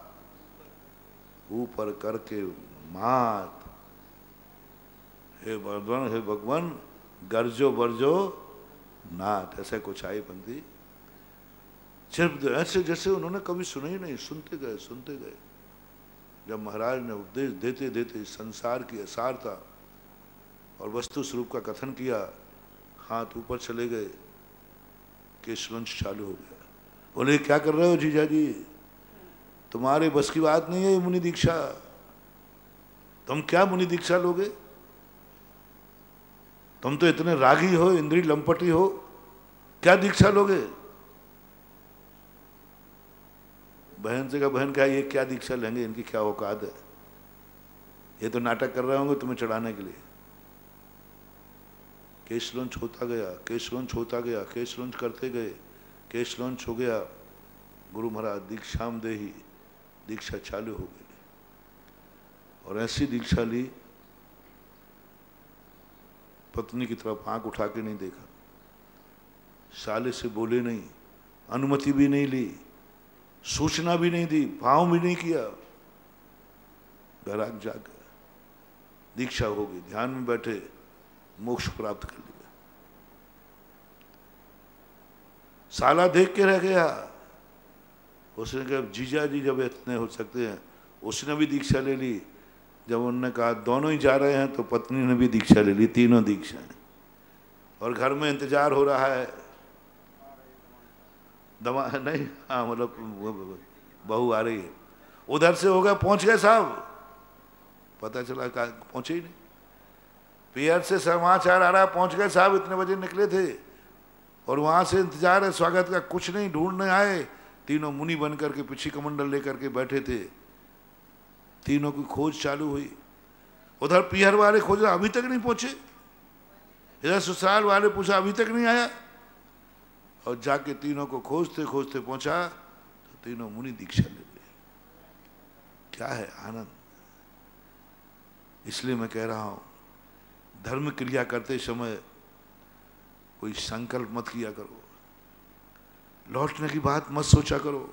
ऊपर करके मात। हे भगवान, हे भगवान, गर्जो बरजो नाथ, ऐसा कुछ आई पंक्ति। सिर्फ ऐसे जैसे उन्होंने कभी सुना ही नहीं, सुनते गए सुनते गए। जब महाराज ने उपदेश देते देते संसार की असारता और वस्तु स्वरूप का कथन किया, हाथ ऊपर चले गए, केशवंश चालू हो गया। बोले क्या कर रहे हो जीजा जी, तुम्हारे बस की बात नहीं है मुनि दीक्षा, तुम क्या मुनि दीक्षा लोगे? तुम तो इतने रागी हो, इंद्री लंपटी हो, क्या दीक्षा लोगे? बहन से कहा, बहन क्या ये क्या दीक्षा लेंगे, इनकी क्या औकात है, ये तो नाटक कर रहे होंगे तुम्हें चढ़ाने के लिए। केशलंच होता गया, केशलंच होता गया, केशलंच करते गए, केशलंच हो गया। गुरु महाराज दीक्षाम देही, दीक्षा चालू हो गई। और ऐसी दीक्षा ली, पत्नी की तरफ आंख उठा के नहीं देखा, साले से बोले नहीं, अनुमति भी नहीं ली, सूचना भी नहीं दी, भाव भी नहीं किया, बैराग जाग गया, दीक्षा हो गई, ध्यान में बैठे, मोक्ष प्राप्त कर लिया। साला देख के रह गया, उसने कहा जीजा जी जब इतने हो सकते हैं, उसने भी दीक्षा ले ली। जब उन्होंने कहा दोनों ही जा रहे हैं तो पत्नी ने भी दीक्षा ले ली, तीनों दीक्षाएं। और घर में इंतजार हो रहा है, दवा नहीं, हाँ मतलब बहू आ रही है। उधर से हो गया, पहुंच गए साहब, पता चला कहा पहुंचे ही नहीं। पियर से समाचार आ रहा है पहुंच गए साहब, इतने बजे निकले थे, और वहां से इंतजार है स्वागत का, कुछ नहीं, ढूंढने आए। तीनों मुनि बन करके पिछी कमंडल लेकर के बैठे थे, तीनों की खोज चालू हुई। उधर पिहर वाले खोजा, अभी तक नहीं पहुंचे। इधर ससुराल वाले पूछा, अभी तक नहीं आया। और जाके तीनों को खोजते खोजते पहुंचा तो तीनों मुनि दीक्षा ले लिए। क्या है आनंद। इसलिए मैं कह रहा हूं, धर्म क्रिया करते समय कोई संकल्प मत किया करो, लौटने की बात मत सोचा करो,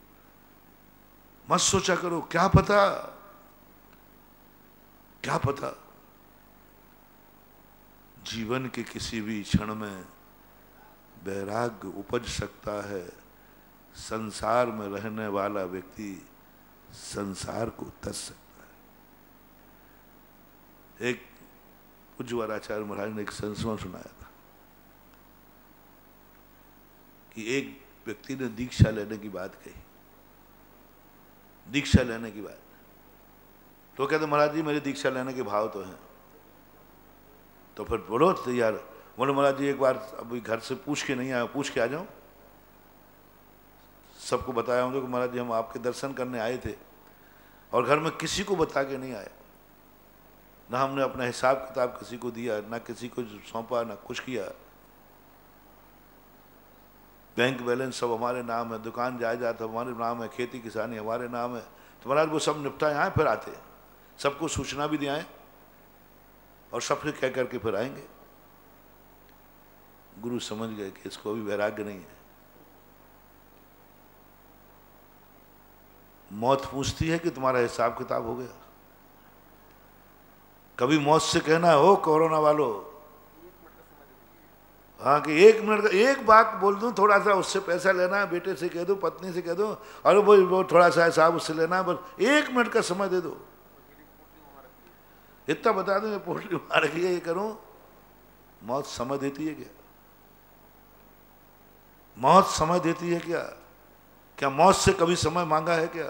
मत सोचा करो, क्या पता, क्या पता जीवन के किसी भी क्षण में वैराग्य उपज सकता है। संसार में रहने वाला व्यक्ति संसार को तज सकता है। एक पूज्य आचार्य महाराज ने एक संस्मरण सुनाया था कि एक व्यक्ति ने दीक्षा लेने की बात कही, दीक्षा लेने की बात। तो कहते महाराज जी मेरे दीक्षा लेने के भाव तो हैं। तो फिर बोलो तैयार। बोले महाराज जी एक बार अभी घर से पूछ के नहीं आया, पूछ के आ जाऊं। सबको बताया हूँ कि महाराज जी हम आपके दर्शन करने आए थे और घर में किसी को बता के नहीं आया, ना हमने अपना हिसाब किताब किसी को दिया, ना किसी को सौंपा, ना कुछ किया। बैंक बैलेंस सब हमारे नाम है, दुकान जायदाद हमारे नाम है, खेती किसानी हमारे नाम है। तो महाराज वो सब निपटाए आए, फिर आते सबको सूचना भी दियाएं और सबसे कह करके फिर आएंगे। गुरु समझ गए कि इसको अभी वैराग्य नहीं है। मौत पूछती है कि तुम्हारा हिसाब किताब हो गया। कभी मौत से कहना हो कोरोना वालों, हाँ कि एक मिनट का एक बात बोल दूं, थोड़ा सा उससे पैसा लेना है, बेटे से कह दो, पत्नी से कह दो, और वो वो थोड़ा सा हिसाब उससे लेना है, बस एक मिनट का समय दे दो, इतना बता दो मैं पोटली मार रखी है, ये करूं। मौत समय देती है क्या? मौत समय देती है क्या? क्या मौत से कभी समय मांगा है क्या?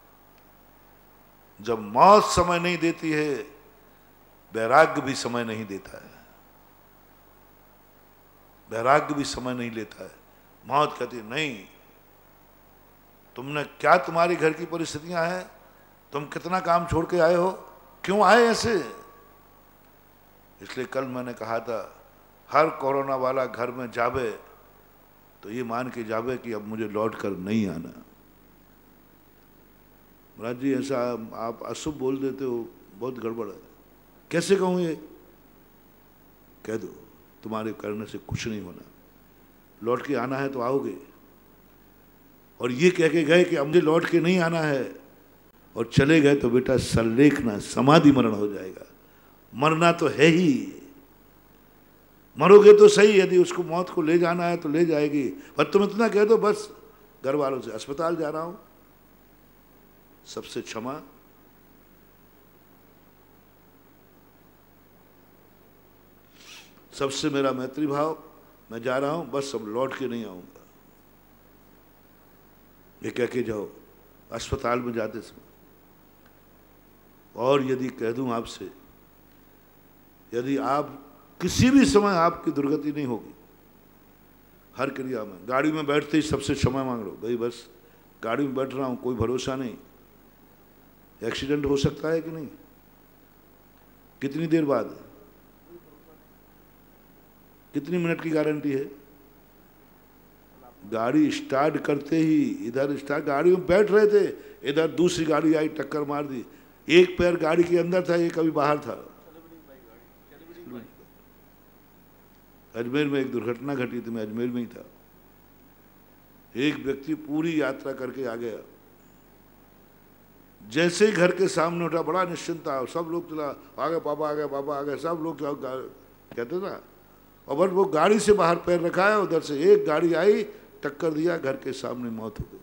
जब मौत समय नहीं देती है, वैराग्य भी समय नहीं देता है, वैराग्य भी समय नहीं लेता है। मौत कहती है नहीं, तुमने क्या, तुम्हारी घर की परिस्थितियां हैं, तुम कितना काम छोड़ के आए हो, क्यों आए ऐसे? इसलिए कल मैंने कहा था हर कोरोना वाला घर में जावे तो ये मान के जावे कि अब मुझे लौट कर नहीं आना। महाराज जी ऐसा आप अशुभ बोल देते हो, बहुत गड़बड़ है। कैसे कहूँ ये? कह दो तुम्हारे करने से कुछ नहीं होना, लौट के आना है तो आओगे। और ये कह के गए कि अब मुझे लौट के नहीं आना है और चले गए तो बेटा सल्लेखना, समाधि मरण हो जाएगा। मरना तो है ही, मरोगे तो सही, यदि उसको मौत को ले जाना है तो ले जाएगी। पर तुम इतना कह दो बस घर वालों से अस्पताल जा रहा हूं, सबसे क्षमा, सबसे मेरा मैत्री भाव, मैं जा रहा हूं, बस अब लौट के नहीं आऊंगा, ये कह के जाओ अस्पताल में जाते समय। और यदि कह दूं आपसे, यदि आप किसी भी समय आपकी दुर्गति नहीं होगी, हर क्रिया में, गाड़ी में बैठते ही सबसे क्षमा मांग लो, भाई बस गाड़ी में बैठ रहा हूं, कोई भरोसा नहीं, एक्सीडेंट हो सकता है कि नहीं, कितनी देर बाद, कितनी मिनट की गारंटी है? गाड़ी स्टार्ट करते ही, इधर स्टार्ट, गाड़ी में बैठ रहे थे, इधर दूसरी गाड़ी आई, टक्कर मार दी, एक पैर गाड़ी के अंदर था, एक अभी बाहर था। अजमेर में एक दुर्घटना घटी थी, मैं अजमेर में ही था। एक व्यक्ति पूरी यात्रा करके आ गया, जैसे ही घर के सामने उठा, बड़ा निश्चिंत था, सब लोग चला आ गए, पापा आ गए, पापा आ गए, सब लोग कहते था, और बस वो गाड़ी से बाहर पैर रखा है, उधर से एक गाड़ी आई, टक्कर दिया, घर के सामने मौत हो गई।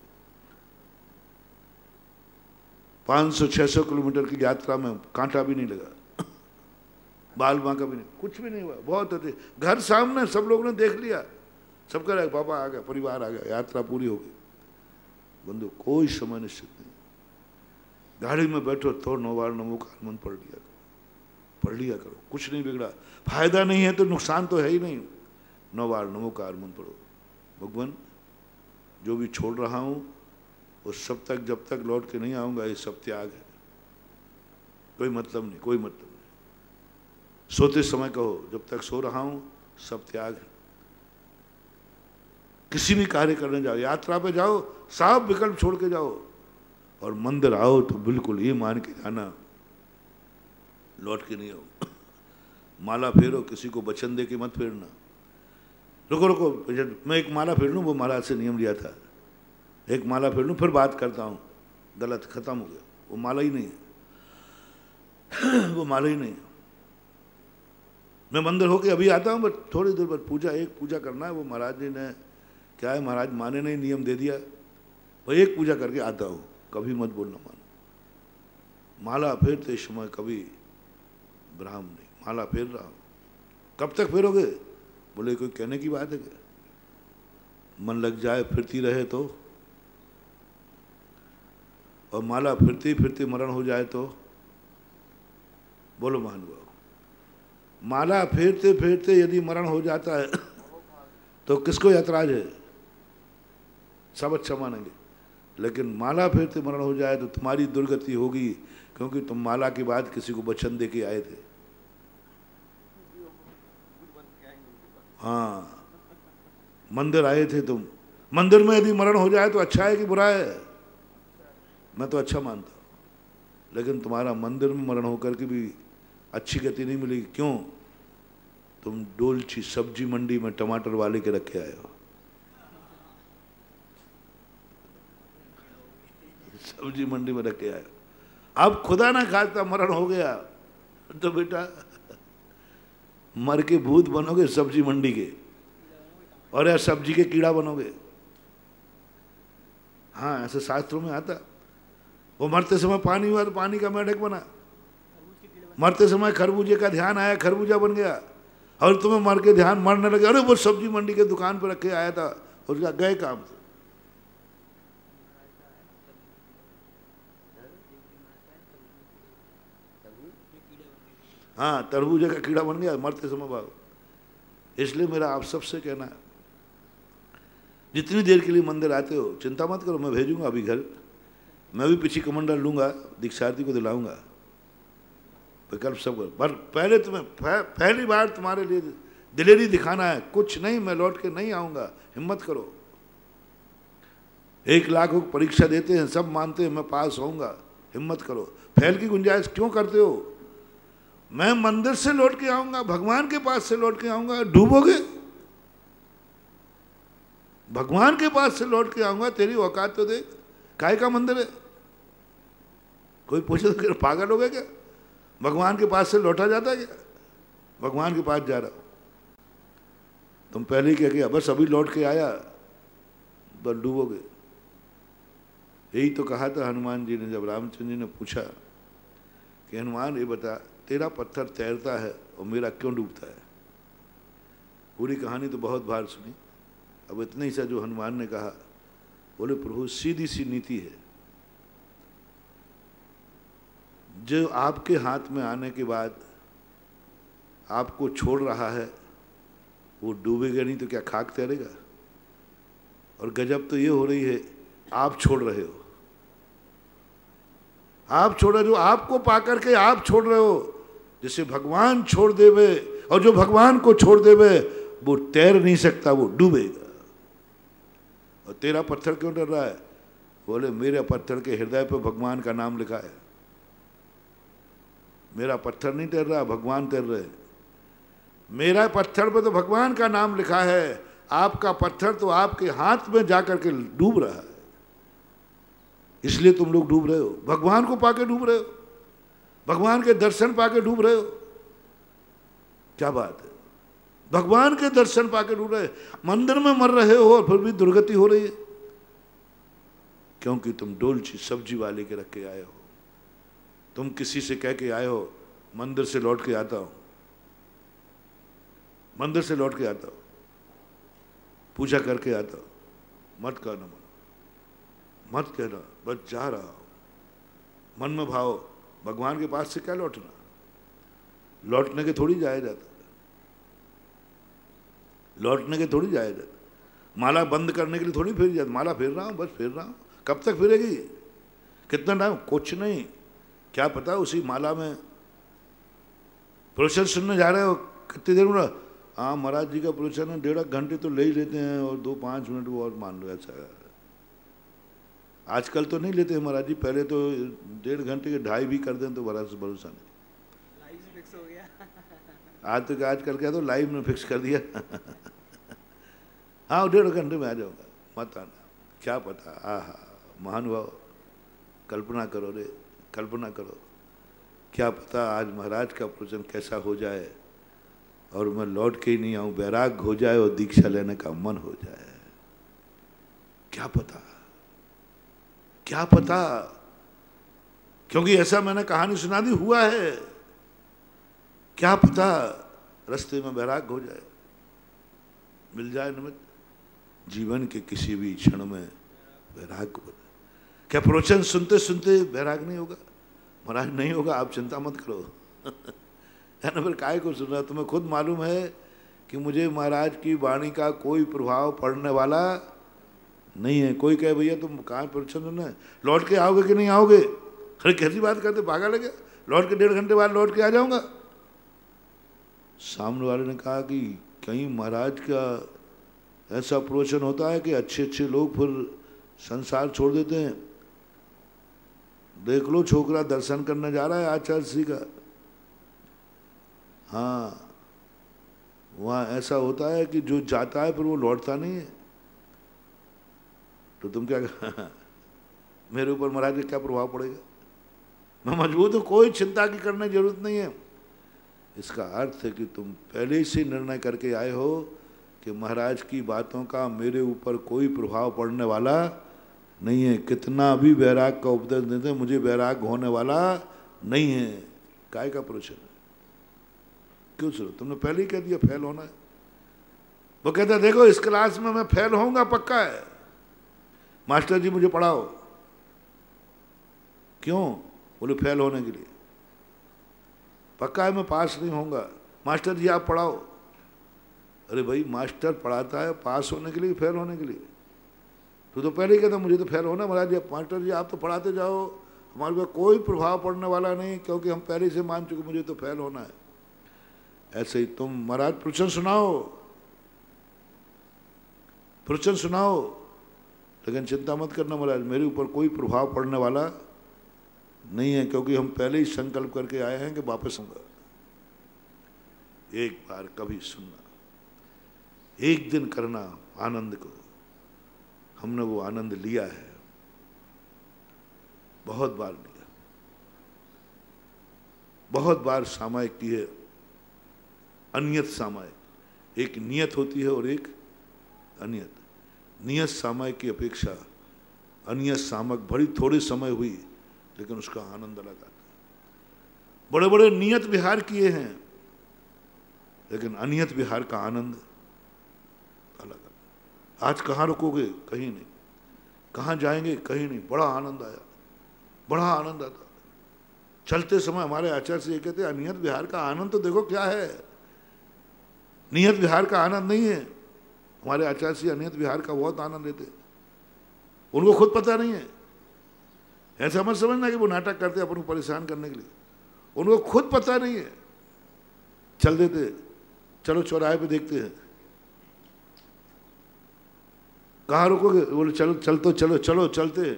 पाँच सौ छह सौ किलोमीटर की यात्रा में कांटा भी नहीं लगा, बाल बांका भी नहीं, कुछ भी नहीं हुआ, बहुत अच्छे, घर सामने, सब लोगों ने देख लिया, सब कह रहे पापा आ गया, परिवार आ गया, यात्रा पूरी हो गई। बंधु कोई समय निश्चित नहीं, गाड़ी में बैठो तो नौ बार नमो का मन पढ़ लिया करो, पढ़ लिया करो, कुछ नहीं बिगड़ा, फायदा नहीं है तो नुकसान तो है ही नहीं, नौ बार नमो का मन पढ़ो। भगवान जो भी छोड़ रहा हूँ उस सब तक, जब तक लौट के नहीं आऊँगा, ये सब त्याग है, कोई मतलब नहीं, कोई मतलब नहीं। सोते समय कहो जब तक सो रहा हूँ सब त्याग है। किसी भी कार्य करने जाओ, यात्रा पे जाओ, सब विकल्प छोड़ के जाओ, और मंदिर आओ तो बिल्कुल ये मान के जाना लौट के नहीं आओ। माला फेरो, किसी को वचन दे के मत फेरना। रुको रुको, मैं एक माला फेर लूँ, वो महाराज से नियम लिया था, एक माला फेर लूँ फिर बात करता हूँ, गलत, खत्म हो गया, वो माला ही नहीं है, वो माला ही नहीं है। मैं मंदिर होके अभी आता हूँ, बट थोड़ी देर बाद पूजा, एक पूजा करना है, वो महाराज जी ने, क्या है महाराज माने नहीं, नियम दे दिया, वो एक पूजा करके आता हूँ, कभी मत बोलना मानो। माला फेरते समय कभी ब्राह्म नहीं, माला फेर रहा हूँ। कब तक फेरोगे? बोले कोई कहने की बात है क्या? मन लग जाए फिरती रहे तो, और माला फिरते फिरते मरण हो जाए तो? बोलो महानुभाव, माला फेरते फेरते यदि मरण हो जाता है तो किसको ऐतराज है? सब अच्छा मानेंगे। लेकिन माला फेरते मरण हो जाए तो तुम्हारी दुर्गति होगी, क्योंकि तुम माला के बाद किसी को वचन दे के आए थे। हाँ, मंदिर आए थे तुम, मंदिर में यदि मरण हो जाए तो अच्छा है कि बुरा है? मैं तो अच्छा मानता हूँ। लेकिन तुम्हारा मंदिर में मरण होकर के भी अच्छी गति नहीं मिलेगी। क्यों? तुम डोलची सब्जी मंडी में टमाटर वाले के रखे आए हो। सब्जी मंडी में रखे आए हो। अब खुदा ना खास्ता मरण हो गया तो बेटा मर के भूत बनोगे सब्जी मंडी के, और या सब्जी के कीड़ा बनोगे। हाँ, ऐसे शास्त्रों में आता। वो मरते समय पानी हुआ तो पानी का मेढक बना, मरते समय खरबूजे का ध्यान आया, खरबूजा बन गया। और तुम्हें मर के ध्यान मरने लगे, अरे वो सब्जी मंडी के दुकान पर रखे आया था, उसका गए काम से। हाँ, तरबूजे का कीड़ा बन गया मरते समय भाव। इसलिए मेरा आप सबसे कहना है, जितनी देर के लिए मंदिर आते हो चिंता मत करो, मैं भेजूंगा अभी घर। मैं भी पीछे कमंडल लूंगा, दीक्षार्थी को दिलाऊंगा, विकल्प सब कर। पर पहले तुम्हें पहली बार तुम्हारे लिए दिलेरी दिखाना है। कुछ नहीं, मैं लौट के नहीं आऊंगा, हिम्मत करो। एक लाख को परीक्षा देते हैं, सब मानते हैं मैं पास होऊंगा, हिम्मत करो। फैल की गुंजाइश क्यों करते हो? मैं मंदिर से लौट के आऊंगा, भगवान के पास से लौट के आऊंगा, डूबोगे? भगवान के पास से लौट के आऊंगा, तेरी औकात तो देख। काय का मंदिर है? कोई पूछे तो पागल हो गए क्या? भगवान के पास से लौटा जाता है क्या? भगवान के पास जा रहा हो तुम, पहले ही क्या किया, बस अभी लौट के आया, बस डूबोगे। यही तो कहा था हनुमान जी ने, जब रामचंद्र जी ने पूछा कि हनुमान ये बता, तेरा पत्थर तैरता है और मेरा क्यों डूबता है? पूरी कहानी तो बहुत बार सुनी, अब इतना ही सा जो हनुमान ने कहा। बोले प्रभु सीधी सी नीति है, जो आपके हाथ में आने के बाद आपको छोड़ रहा है वो डूबेगा नहीं तो क्या खाक तैरेगा? और गजब तो ये हो रही है, आप छोड़ रहे हो, आप छोड़ रहे हो, आपको पाकर के आप छोड़ रहे हो। जिसे भगवान छोड़ देवे, और जो भगवान को छोड़ देवे वो तैर नहीं सकता, वो डूबेगा। और तेरा पत्थर क्यों डर रहा है? बोले मेरे पत्थर के हृदय पे भगवान का नाम लिखा है। मेरा पत्थर नहीं तैर रहा, भगवान तैर रहे। मेरा पत्थर पे तो भगवान का नाम लिखा है, आपका पत्थर तो आपके हाथ में जाकर के डूब रहा है, इसलिए तुम लोग डूब रहे हो। भगवान को पाके डूब रहे हो, भगवान के दर्शन पाके डूब रहे हो। क्या बात है, भगवान के दर्शन पाके डूब रहे, मंदिर में मर रहे हो और फिर भी दुर्गति हो रही है, क्योंकि तुम डोलची सब्जी वाले के रख के आए हो। तुम किसी से कह के आए हो मंदिर से लौट के आता हूं, मंदिर से लौट के आता हूं, पूजा करके आता हूं। मत कहना, मत कहना, बस जा रहा हूं। मन में भाव, भगवान के पास से क्या लौटना? लौटने के थोड़ी जाया जाता, लौटने के थोड़ी जाया जाता। माला बंद करने के लिए थोड़ी फेर जाता, माला फेर रहा हूं, बस फेर रहा हूं। कब तक फिरेगी? कितना टाइम? कुछ नहीं, क्या पता उसी माला में प्रवचन सुनने जा रहे हो, कितनी देर में? हाँ महाराज जी का प्रवचन है, डेढ़ घंटे तो ले ही लेते हैं, और दो पाँच मिनट वो और मान लो। ऐसा है, आजकल तो नहीं लेते हैं महाराज जी, पहले तो डेढ़ घंटे के ढाई भी कर दें तो बड़ा से भरोसा नहीं। लाइव फिक्स हो गया आज तो आजकल क्या तो लाइव में फिक्स कर दिया। हाँ डेढ़ घंटे में आ जाऊंगा, मत आना। क्या पता, आहा महानुभाव, कल्पना करो रे, कल्पना करो, क्या पता आज महाराज का प्रवचन कैसा हो जाए और मैं लौट के ही नहीं आऊं, वैराग हो जाए और दीक्षा लेने का मन हो जाए। क्या पता, क्या पता, क्योंकि ऐसा मैंने कहानी सुना दी, हुआ है। क्या पता रास्ते में वैराग हो जाए, मिल जाए निमित्त। जीवन के किसी भी क्षण में वैराग को। क्या प्रवचन सुनते सुनते वैराग नहीं होगा? महाराज नहीं होगा, आप चिंता मत करो। है ना, फिर काय को सुन रहा? तुम्हें खुद मालूम है कि मुझे महाराज की वाणी का कोई प्रभाव पड़ने वाला नहीं है। कोई कहे भैया तुम कहाँ प्रवचन सुनना है, लौट के आओगे कि नहीं आओगे? अरे कैसी बात करते, भागा लगे, लौट के डेढ़ घंटे बाद लौट के आ जाऊंगा। सामने वाले ने कहा कि कहीं महाराज का ऐसा प्रवचन होता है कि अच्छे अच्छे लोग फिर संसार छोड़ देते हैं। देख लो, छोकरा दर्शन करने जा रहा है आचार्य श्री का। हाँ, वहाँ ऐसा होता है कि जो जाता है फिर वो लौटता नहीं है। तो तुम क्या मेरे ऊपर महाराज का क्या प्रभाव पड़ेगा? मैं मजबूत हूँ, कोई चिंता की करने की जरूरत नहीं है। इसका अर्थ है कि तुम पहले से निर्णय करके आए हो कि महाराज की बातों का मेरे ऊपर कोई प्रभाव पड़ने वाला नहीं है। कितना भी वैराग का उपदेश देते, मुझे वैराग होने वाला नहीं है। काय का प्रवचन है? क्यों सुनो? तुमने पहले ही कह दिया फेल होना है। वो कहता देखो इस क्लास में मैं फेल होऊंगा पक्का है, मास्टर जी मुझे पढ़ाओ। क्यों? बोले फेल होने के लिए। पक्का है मैं पास नहीं होऊंगा, मास्टर जी आप पढ़ाओ। अरे भाई, मास्टर पढ़ाता है पास होने के लिए, फेल होने के लिए? तू तो पहले ही कहता मुझे तो फेल होना। महाराज जी, मास्टर जी आप तो पढ़ाते जाओ, हमारे पर कोई प्रभाव पड़ने वाला नहीं, क्योंकि हम पहले से मान चुके मुझे तो फेल होना है। ऐसे ही तुम महाराज प्रवचन सुनाओ, प्रवचन सुनाओ, लेकिन चिंता मत करना महाराज मेरे ऊपर कोई प्रभाव पड़ने वाला नहीं है, क्योंकि हम पहले ही संकल्प करके आए हैं कि वापस आऊंगा। एक बार कभी सुनना, एक दिन करना आनंद को। हमने वो आनंद लिया है, बहुत बार लिया, बहुत बार सामायिक की है, अनियत सामायिक। एक नियत होती है और एक अनियत। नियत सामायिक की अपेक्षा अनियत सामक बड़ी थोड़े समय हुई, लेकिन उसका आनंद अलग आता है। बड़े बड़े नियत विहार किए हैं, लेकिन अनियत विहार का आनंद अलग है। आज कहाँ रुकोगे? कहीं नहीं। कहाँ जाएंगे? कहीं नहीं। बड़ा आनंद आया, बड़ा आनंद आता। चलते समय हमारे आचार्य से ये कहते हैं अनियत विहार का आनंद तो देखो क्या है। नियत विहार का आनंद नहीं है। हमारे आचार्य से अनियत विहार का बहुत आनंद लेते, उनको खुद पता नहीं है। ऐसा मत समझना कि वो नाटक करते अपन को परेशान करने के लिए, उनको खुद पता नहीं है। चल देते, चलो चौराहे पे देखते हैं, कहाँ रुकोगे? बोले चलो, चल तो चलो चलो चलते।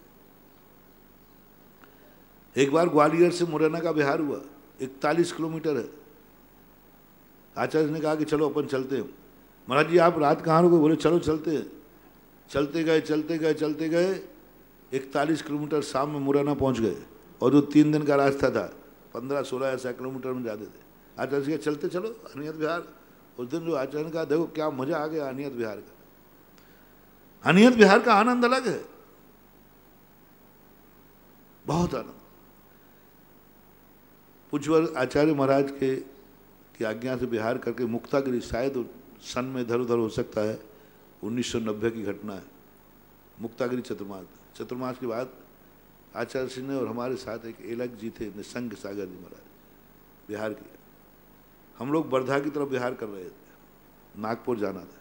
एक बार ग्वालियर से मुरैना का बिहार हुआ, इकतालीस किलोमीटर है। आचार्य ने कहा कि चलो अपन चलते हैं। महाराज जी आप रात कहाँ रुके? बोले चलो चलते हैं। चलते गए चलते गए चलते गए इकतालीस किलोमीटर शाम में मुरैना पहुंच गए, और जो तीन दिन का रास्ता था पंद्रह सोलह ऐसा किलोमीटर में जाते थे। आचार्य जी चलते चलो अनियत विहार। उस दिन जो आचार्य ने कहा देखो क्या मजा आ गया अनियत विहार का। अनियत विहार का आनंद अलग है, बहुत आनंद। पूज्य आचार्य महाराज के की आज्ञा से विहार करके मुक्तागिरी, शायद सन में इधर उधर हो सकता है, उन्नीस सौ नब्बे की घटना है। मुक्तागिरी चतुर्मास, चतुर्मास के बाद आचार्य सिंह ने और हमारे साथ एक एलक जी थे, निसंग सागर जी महाराज, बिहार किया। हम लोग वर्धा की तरफ बिहार कर रहे थे, नागपुर जाना था,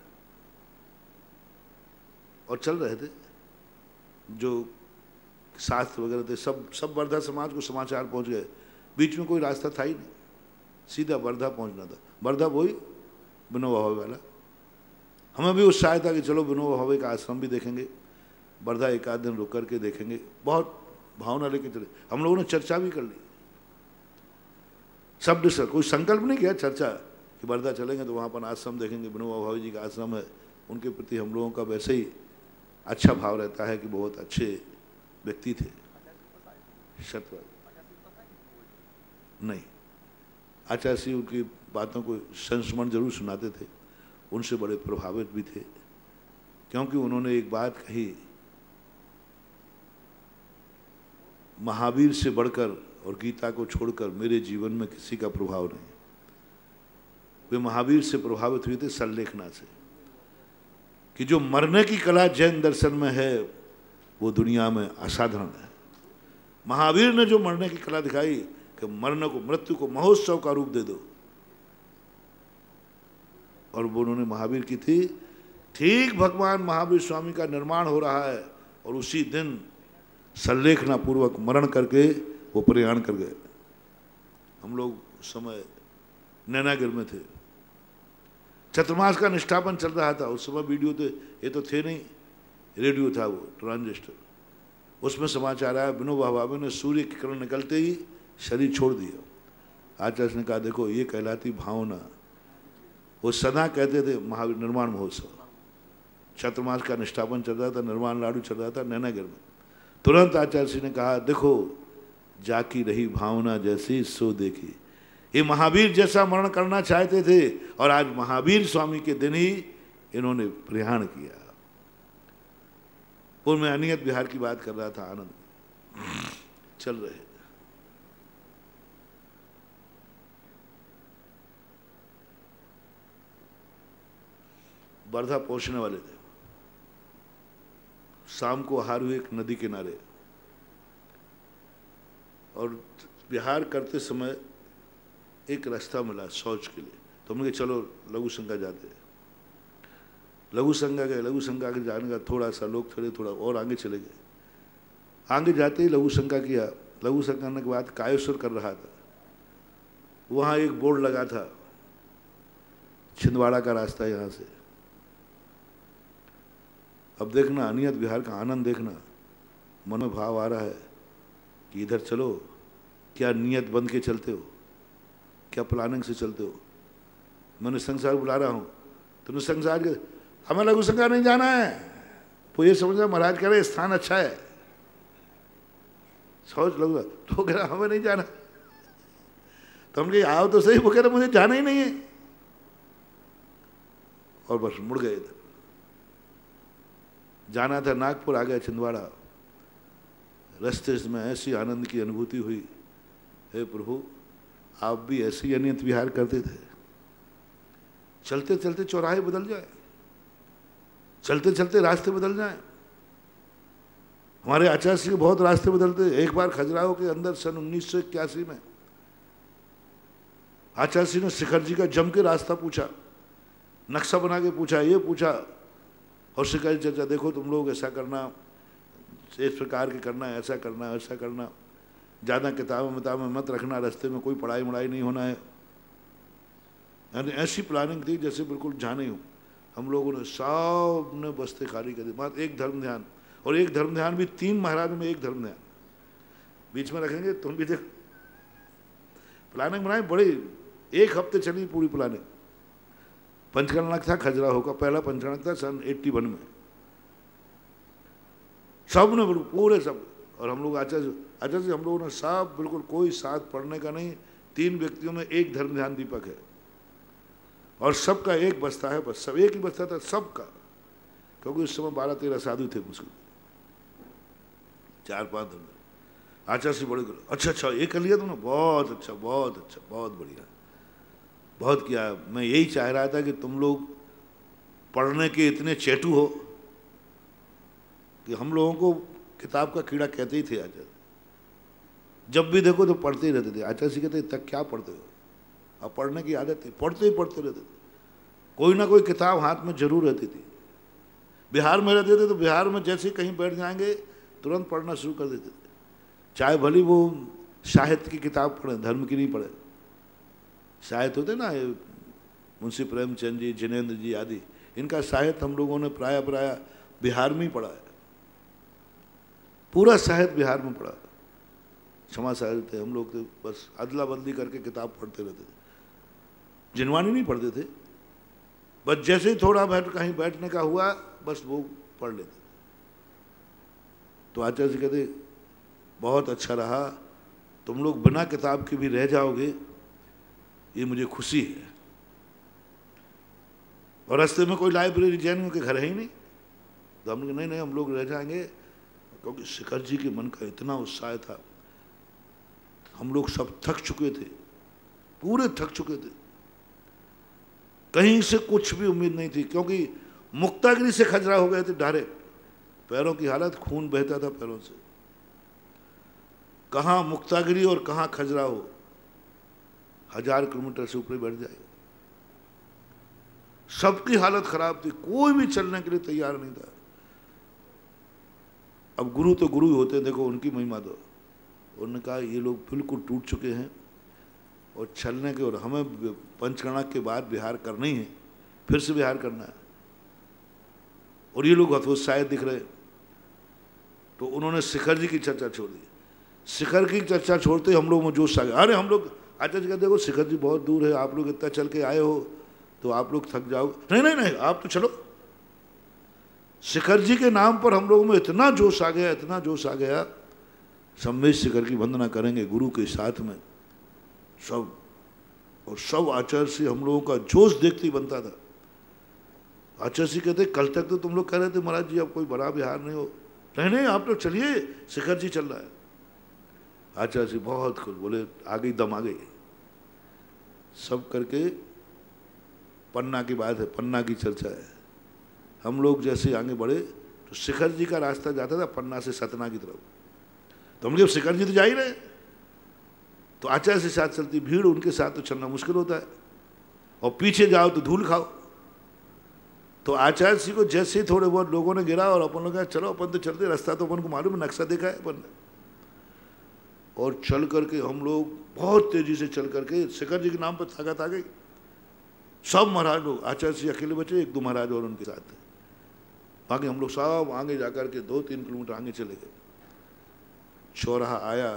और चल रहे थे। जो शास्त्र वगैरह थे सब सब वर्धा समाज को समाचार पहुंच गए। बीच में कोई रास्ता था ही नहीं, सीधा वर्धा पहुंचना था। वर्धा वही विनोबा भावे वाला। हमें भी उत्साह था कि चलो विनोबा भावे का आश्रम भी देखेंगे, वर्धा एक आध दिन रुक करके देखेंगे। बहुत भावना लेके चले। हम लोगों ने चर्चा भी कर ली, सब डिस्कस, कोई संकल्प नहीं किया, चर्चा कि वर्धा चलेंगे तो वहाँ पर आश्रम देखेंगे, विनोबा भावे जी का आश्रम है। उनके प्रति हम लोगों का वैसे ही अच्छा भाव रहता है कि बहुत अच्छे व्यक्ति थे। सत्य नहीं, आचार्य श्री उनकी बातों को संस्मरण जरूर सुनाते थे, उनसे बड़े प्रभावित भी थे, क्योंकि उन्होंने एक बात कही, महावीर से बढ़कर और गीता को छोड़कर मेरे जीवन में किसी का प्रभाव नहीं। वे महावीर से प्रभावित हुए थे संलेखना से। कि जो मरने की कला जैन दर्शन में है वो दुनिया में असाधारण है। महावीर ने जो मरने की कला दिखाई कि मरने को, मृत्यु को महोत्सव का रूप दे दो, और वो उन्होंने महावीर की थी। ठीक भगवान महावीर स्वामी का निर्माण हो रहा है और उसी दिन संलेखना पूर्वक मरण करके वो प्रयाण कर गए। हम लोग उस समय नैनागिर में थे, चतुर्मास का निष्ठापन चल रहा था। उस समय वीडियो तो ये तो थे नहीं, रेडियो था वो ट्रांजिस्टर। उसमें समाचार आया विनोबा भावे ने सूर्य की किरण निकलते ही शरीर छोड़ दिया। आचार्य ने कहा देखो ये कहलाती भावना। वो सदा कहते थे महावीर निर्माण महोत्सव, चतुर्मास का निष्ठापन चल रहा था, निर्माण लाडू चल रहा था नैनागिर में। तुरंत आचार्य ने कहा देखो जाकी रही भावना जैसी सो देखी। ये महावीर जैसा मरण करना चाहते थे और आज महावीर स्वामी के दिन ही इन्होंने प्रयाण किया। और मैं अनियत विहार की बात कर रहा था, आनंद चल रहे। वर्धा पहुंचने वाले थे, शाम को आहार हुए एक नदी किनारे, और विहार करते समय एक रास्ता मिला शौच के लिए। तो हमने कहा चलो लघु संगा जाते हैं। लघु संगा गए, लघु संगा के जाने का थोड़ा सा लोग थोड़े थोड़ा और आगे चले गए। आगे जाते ही लघु संगा किया। लघु संगा करने के बाद कायेश्वर कर रहा था। वहाँ एक बोर्ड लगा था छिंदवाड़ा का रास्ता यहाँ से। अब देखना अनियत विहार का आनंद देखना, मन में भाव आ रहा है कि इधर चलो, क्या नियत बंद के चलते हो, क्या प्लानिंग से चलते हो। मैंने संसार बुला रहा हूँ, तुमने संसार के हमें लघु संगा नहीं जाना है। तो ये समझना महाराज कह रहे स्थान अच्छा है, सोच लघु, तो कह रहा हमें नहीं जाना। तो हम कहे आओ तो सही, वो कह रहे मुझे जाना ही नहीं है, और बस मुड़ गए। जाना था नागपुर, आ गया छिंदवाड़ा। रास्ते में ऐसी आनंद की अनुभूति हुई, हे प्रभु आप भी ऐसी अनियत विहार करते थे। चलते चलते चौराहे बदल जाए, चलते चलते रास्ते बदल जाए। हमारे आचार्य जी के बहुत रास्ते बदलते। एक बार खजुराहो के अंदर सन उन्नीस सौ इक्यासी में आचार्य जी ने शिखर जी का जम के रास्ता पूछा, नक्शा बना के पूछा, ये पूछा, और शिखर जी चर्चा देखो तुम लोग ऐसा करना, इस प्रकार के करना, ऐसा करना, ऐसा करना, ज़्यादा किताबें मिताबें मत रखना, रास्ते में कोई पढ़ाई वढ़ाई नहीं होना है। यानी ऐसी प्लानिंग थी जैसे बिल्कुल जाने हूँ। हम लोगों ने सब ने बस्ते खाली कर दी। बात एक धर्म ध्यान, और एक धर्म ध्यान भी तीन महाराज में एक धर्म ध्यान बीच में रखेंगे। तुम भी देख प्लानिंग बनाई बड़ी, एक हफ्ते चली पूरी प्लानिंग। पंचकर्णक था खजुराहो का, पहला पंचकर्णक था सन एट्टी वन में। सब ने बिल्कुल पूरे सब, और हम लोग आचार्य आचार्य हम लोगों ने सब बिल्कुल कोई साथ पढ़ने का नहीं। तीन व्यक्तियों में एक धर्म ध्यान दीपक है, और सबका एक बस्ता है, बस सब एक ही बस्ता था सबका, क्योंकि उस समय बारह तेरह साधु थे मुस्लिम, चार पांच धर्म। आचार्य से बड़े करो, अच्छा अच्छा ये कर लिया तुमने, बहुत अच्छा बहुत अच्छा बहुत बढ़िया, बहुत किया। मैं यही चाह रहा था कि तुम लोग पढ़ने के इतने चेटू हो कि हम लोगों को किताब का कीड़ा कहते ही थे। आचार्य जब भी देखो तो पढ़ते ही रहते थे। आचार्य कहते तक क्या पढ़ते हो, अब पढ़ने की आदत थी, पढ़ते ही पढ़ते रहते थे। कोई ना कोई किताब हाथ में जरूर रहती थी। बिहार में रहते थे तो बिहार में जैसे कहीं बैठ जाएंगे तुरंत पढ़ना शुरू कर देते थे, चाहे भली वो साहित्य की किताब पढ़े, धर्म की नहीं पढ़े। साहित्य होते ना, मुंशी प्रेमचंद जी, जिनेन्द्र जी आदि, इनका साहित्य हम लोगों ने प्राय प्राय बिहार में ही पढ़ा है। पूरा साहित्य बिहार में पढ़ा। क्षमा साहित्य थे हम लोग, तो बस अदला बदली करके किताब पढ़ते रहते थे। जिनवानी नहीं पढ़ते थे, बस जैसे ही थोड़ा बैठ कहीं बैठने का हुआ बस वो पढ़ लेते थे। तो आचार्य जी कहते बहुत अच्छा रहा, तुम लोग बिना किताब के भी रह जाओगे, ये मुझे खुशी है। और रास्ते में कोई लाइब्रेरी जैन के घर है ही नहीं, तो हमने कहा नहीं नहीं हम लोग रह जाएंगे, क्योंकि शिखर जी के मन का इतना उत्साह था। हम लोग सब थक चुके थे, पूरे थक चुके थे, कहीं से कुछ भी उम्मीद नहीं थी, क्योंकि मुक्तागिरी से खजरा हो गए थे डायरेक्ट, पैरों की हालत, खून बहता था पैरों से। कहाँ मुक्तागिरी और कहाँ खजरा हो, हजार किलोमीटर से ऊपर बढ़ जाएगा। सबकी हालत खराब थी, कोई भी चलने के लिए तैयार नहीं था। अब गुरु तो गुरु ही होते हैं, देखो उनकी महिमा दो। उन्होंने कहा ये लोग बिल्कुल टूट चुके हैं और चलने के, और हमें पंचगणना के बाद बिहार करना ही है, फिर से बिहार करना है, और ये लोग हतोत्साहित दिख रहे। तो उन्होंने शिखर जी की चर्चा छोड़ दी। शिखर की चर्चा छोड़ते हम लोग में जोश आ गया। अरे हम लोग आचार्य जी कहते देखो शिखर जी बहुत दूर है, आप लोग इतना चल के आए हो तो आप लोग थक जाओगे। नहीं नहीं नहीं, आप तो चलो। शिखर जी के नाम पर हम लोगों में इतना जोश आ गया, इतना जोश आ गया, सम्मेश शिखर की वंदना करेंगे गुरु के साथ में सब। और सब आचार्य से हम लोगों का जोश देखते ही बनता था। आचार्य जी कहते कल तक तो तुम लोग कह रहे थे महाराज जी अब कोई बड़ा बिहार नहीं हो, नहीं नहीं आप लोग चलिए, शिखर जी चल रहा है। आचार्य जी बहुत खुश, बोले आ गई, दम आ गई। सब करके पन्ना की बात है, पन्ना की चर्चा है। हम लोग जैसे आगे बढ़े तो शिखर जी का रास्ता जाता था पन्ना से सतना की तरफ। तो हम लोग शिखर जी तो जा ही रहे, तो आचार्य से साथ चलती भीड़, उनके साथ तो चलना मुश्किल होता है, और पीछे जाओ तो धूल खाओ। तो आचार्य जी को जैसे ही थोड़े बहुत लोगों ने गिरा और अपन लोग कहा चलो अपन तो चलते, रास्ता तो अपन को मालूम है, नक्शा देखा है अपन ने। और चल करके हम लोग बहुत तेजी से चल करके शिखर जी के नाम पर ताकत आ गई। सब महाराज लोग, आचार्य जी अकेले बचे, एक दो महाराज और उनके साथ थे। बाकी हम लोग सब आगे जाकर के दो तीन किलोमीटर आगे चले गए। चौराहा आया,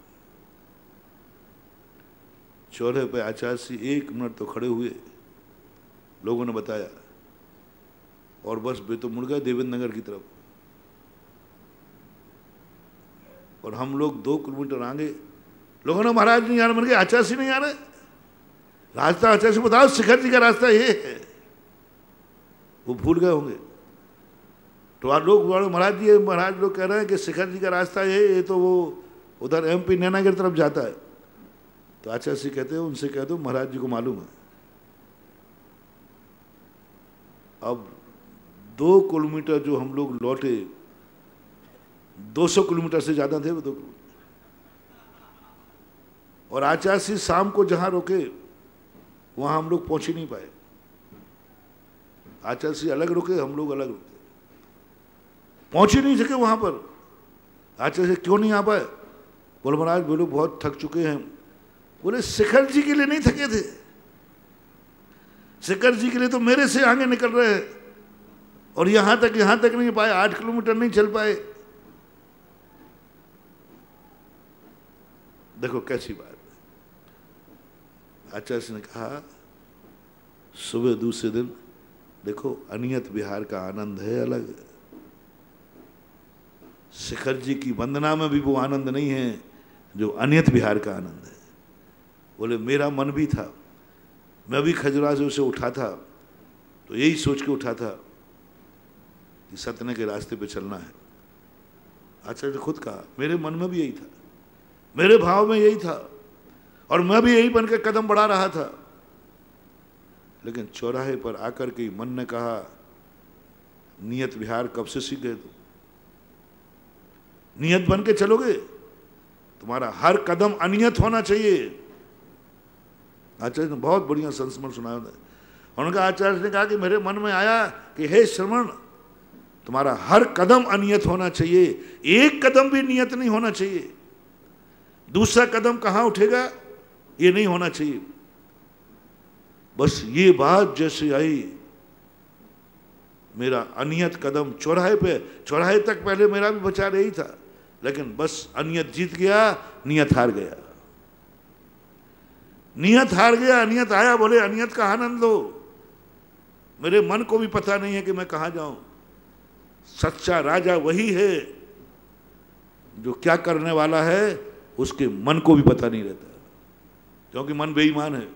चौराहे पे आचार्य जी एक मिनट तो खड़े हुए, लोगों ने बताया, और बस वे तो मुड़ गए देवेंद्र नगर की तरफ। और हम लोग दो किलोमीटर आगे, लोगों ने महाराज नहीं आ रहे, मन के आचार्य जी नहीं आ रहे, रास्ता आचार्य जी बताओ, शिखर जी का रास्ता ये है। वो भूल गए होंगे। तो आज लोग महाराज जी, महाराज लोग कह रहे हैं कि शिखर जी का रास्ता ये ये तो वो उधर एमपी नैना की तरफ जाता है। तो आचार्य जी कहते हैं उनसे कह दो महाराज जी को मालूम है। अब दो किलोमीटर जो हम लोग लौटे, दो सौ किलोमीटर से ज्यादा थे वो दो किलोमीटर। और आचार्य जी शाम को जहां रुके वहां हम लोग पहुंच ही नहीं पाए। आचार्य जी अलग रुके, हम लोग अलग रुके, पहुंच ही नहीं सके वहां पर। आचार्य जी क्यों नहीं आ पाए? बोले महाराज वे लोग बहुत थक चुके हैं। बोले शिखर जी के लिए नहीं थके थे, शिखर जी के लिए तो मेरे से आगे निकल रहे हैं, और यहां तक यहां तक नहीं पाए, आठ किलोमीटर नहीं चल पाए। देखो कैसी बात है। आचार्य ने कहा सुबह दूसरे दिन देखो अनियत बिहार का आनंद है अलग। शिखर जी की वंदना में भी वो आनंद नहीं है जो अनियत बिहार का आनंद है। बोले मेरा मन भी था, मैं भी खजुरा से उसे उठा था, तो यही सोच के उठा था कि सतने के रास्ते पे चलना है। आचार्य ने खुद कहा मेरे मन में भी यही था, मेरे भाव में यही था, और मैं भी यही बन के कदम बढ़ा रहा था। लेकिन चौराहे पर आकर के मन ने कहा नियत बिहार कब से सीख गए तुम? नियत बन के चलोगे, तुम्हारा हर कदम अनियत होना चाहिए। आचार्य ने बहुत बढ़िया संस्मरण सुनाया। उन्होंने कहा आचार्य ने कहा कि मेरे मन में आया कि हे श्रवण, तुम्हारा हर कदम अनियत होना चाहिए, एक कदम भी नियत नहीं होना चाहिए। दूसरा कदम कहाँ उठेगा ये नहीं होना चाहिए। बस ये बात जैसे आई, मेरा अनियत कदम चौराहे पे, चौराहे तक पहले मेरा भी बचा यही था, लेकिन बस अनियत जीत गया, नियत हार गया। नियत हार गया, अनियत आया। बोले अनियत का आनंद लो, मेरे मन को भी पता नहीं है कि मैं कहाँ जाऊं। सच्चा राजा वही है जो क्या करने वाला है उसके मन को भी पता नहीं रहता, क्योंकि मन बेईमान है।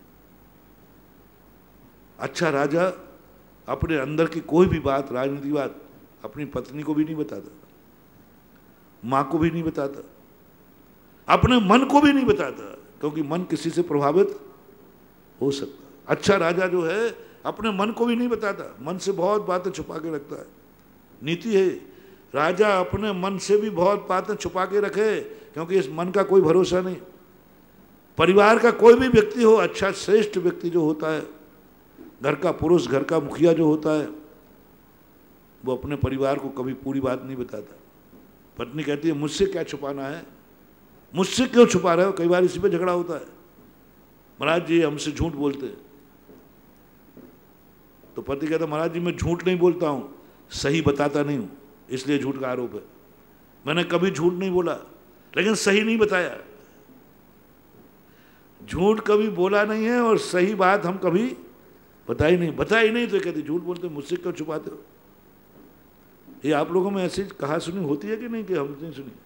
अच्छा राजा अपने अंदर की कोई भी बात, राजनीतिक बात, अपनी पत्नी को भी नहीं बताता, मां को भी नहीं बताता, अपने मन को भी नहीं बताता, क्योंकि मन किसी से प्रभावित हो सकता। अच्छा राजा जो है अपने मन को भी नहीं बताता, मन से बहुत बातें छुपा के रखता है। नीति है, राजा अपने मन से भी बहुत बातें छुपा के रखे, क्योंकि इस मन का कोई भरोसा नहीं। परिवार का कोई भी व्यक्ति हो, अच्छा श्रेष्ठ व्यक्ति जो होता है, घर का पुरुष, घर का मुखिया जो होता है, वो अपने परिवार को कभी पूरी बात नहीं बताता। पत्नी कहती है मुझसे क्या छुपाना है, मुझसे क्यों छुपा रहे हो, कई बार इसी पे झगड़ा होता है। महाराज जी हमसे झूठ बोलते हैं, तो पति कहता महाराज जी मैं झूठ नहीं बोलता हूँ, सही बताता नहीं हूँ, इसलिए झूठ का आरोप है। मैंने कभी झूठ नहीं बोला, लेकिन सही नहीं बताया। झूठ कभी बोला नहीं है और सही बात हम कभी बताई नहीं, बताई नहीं तो कहते झूठ बोलते, मुझसे क्यों छुपाते हो। ये आप लोगों में ऐसी कहा सुनी होती है कि नहीं, कि हम नहीं सुनी?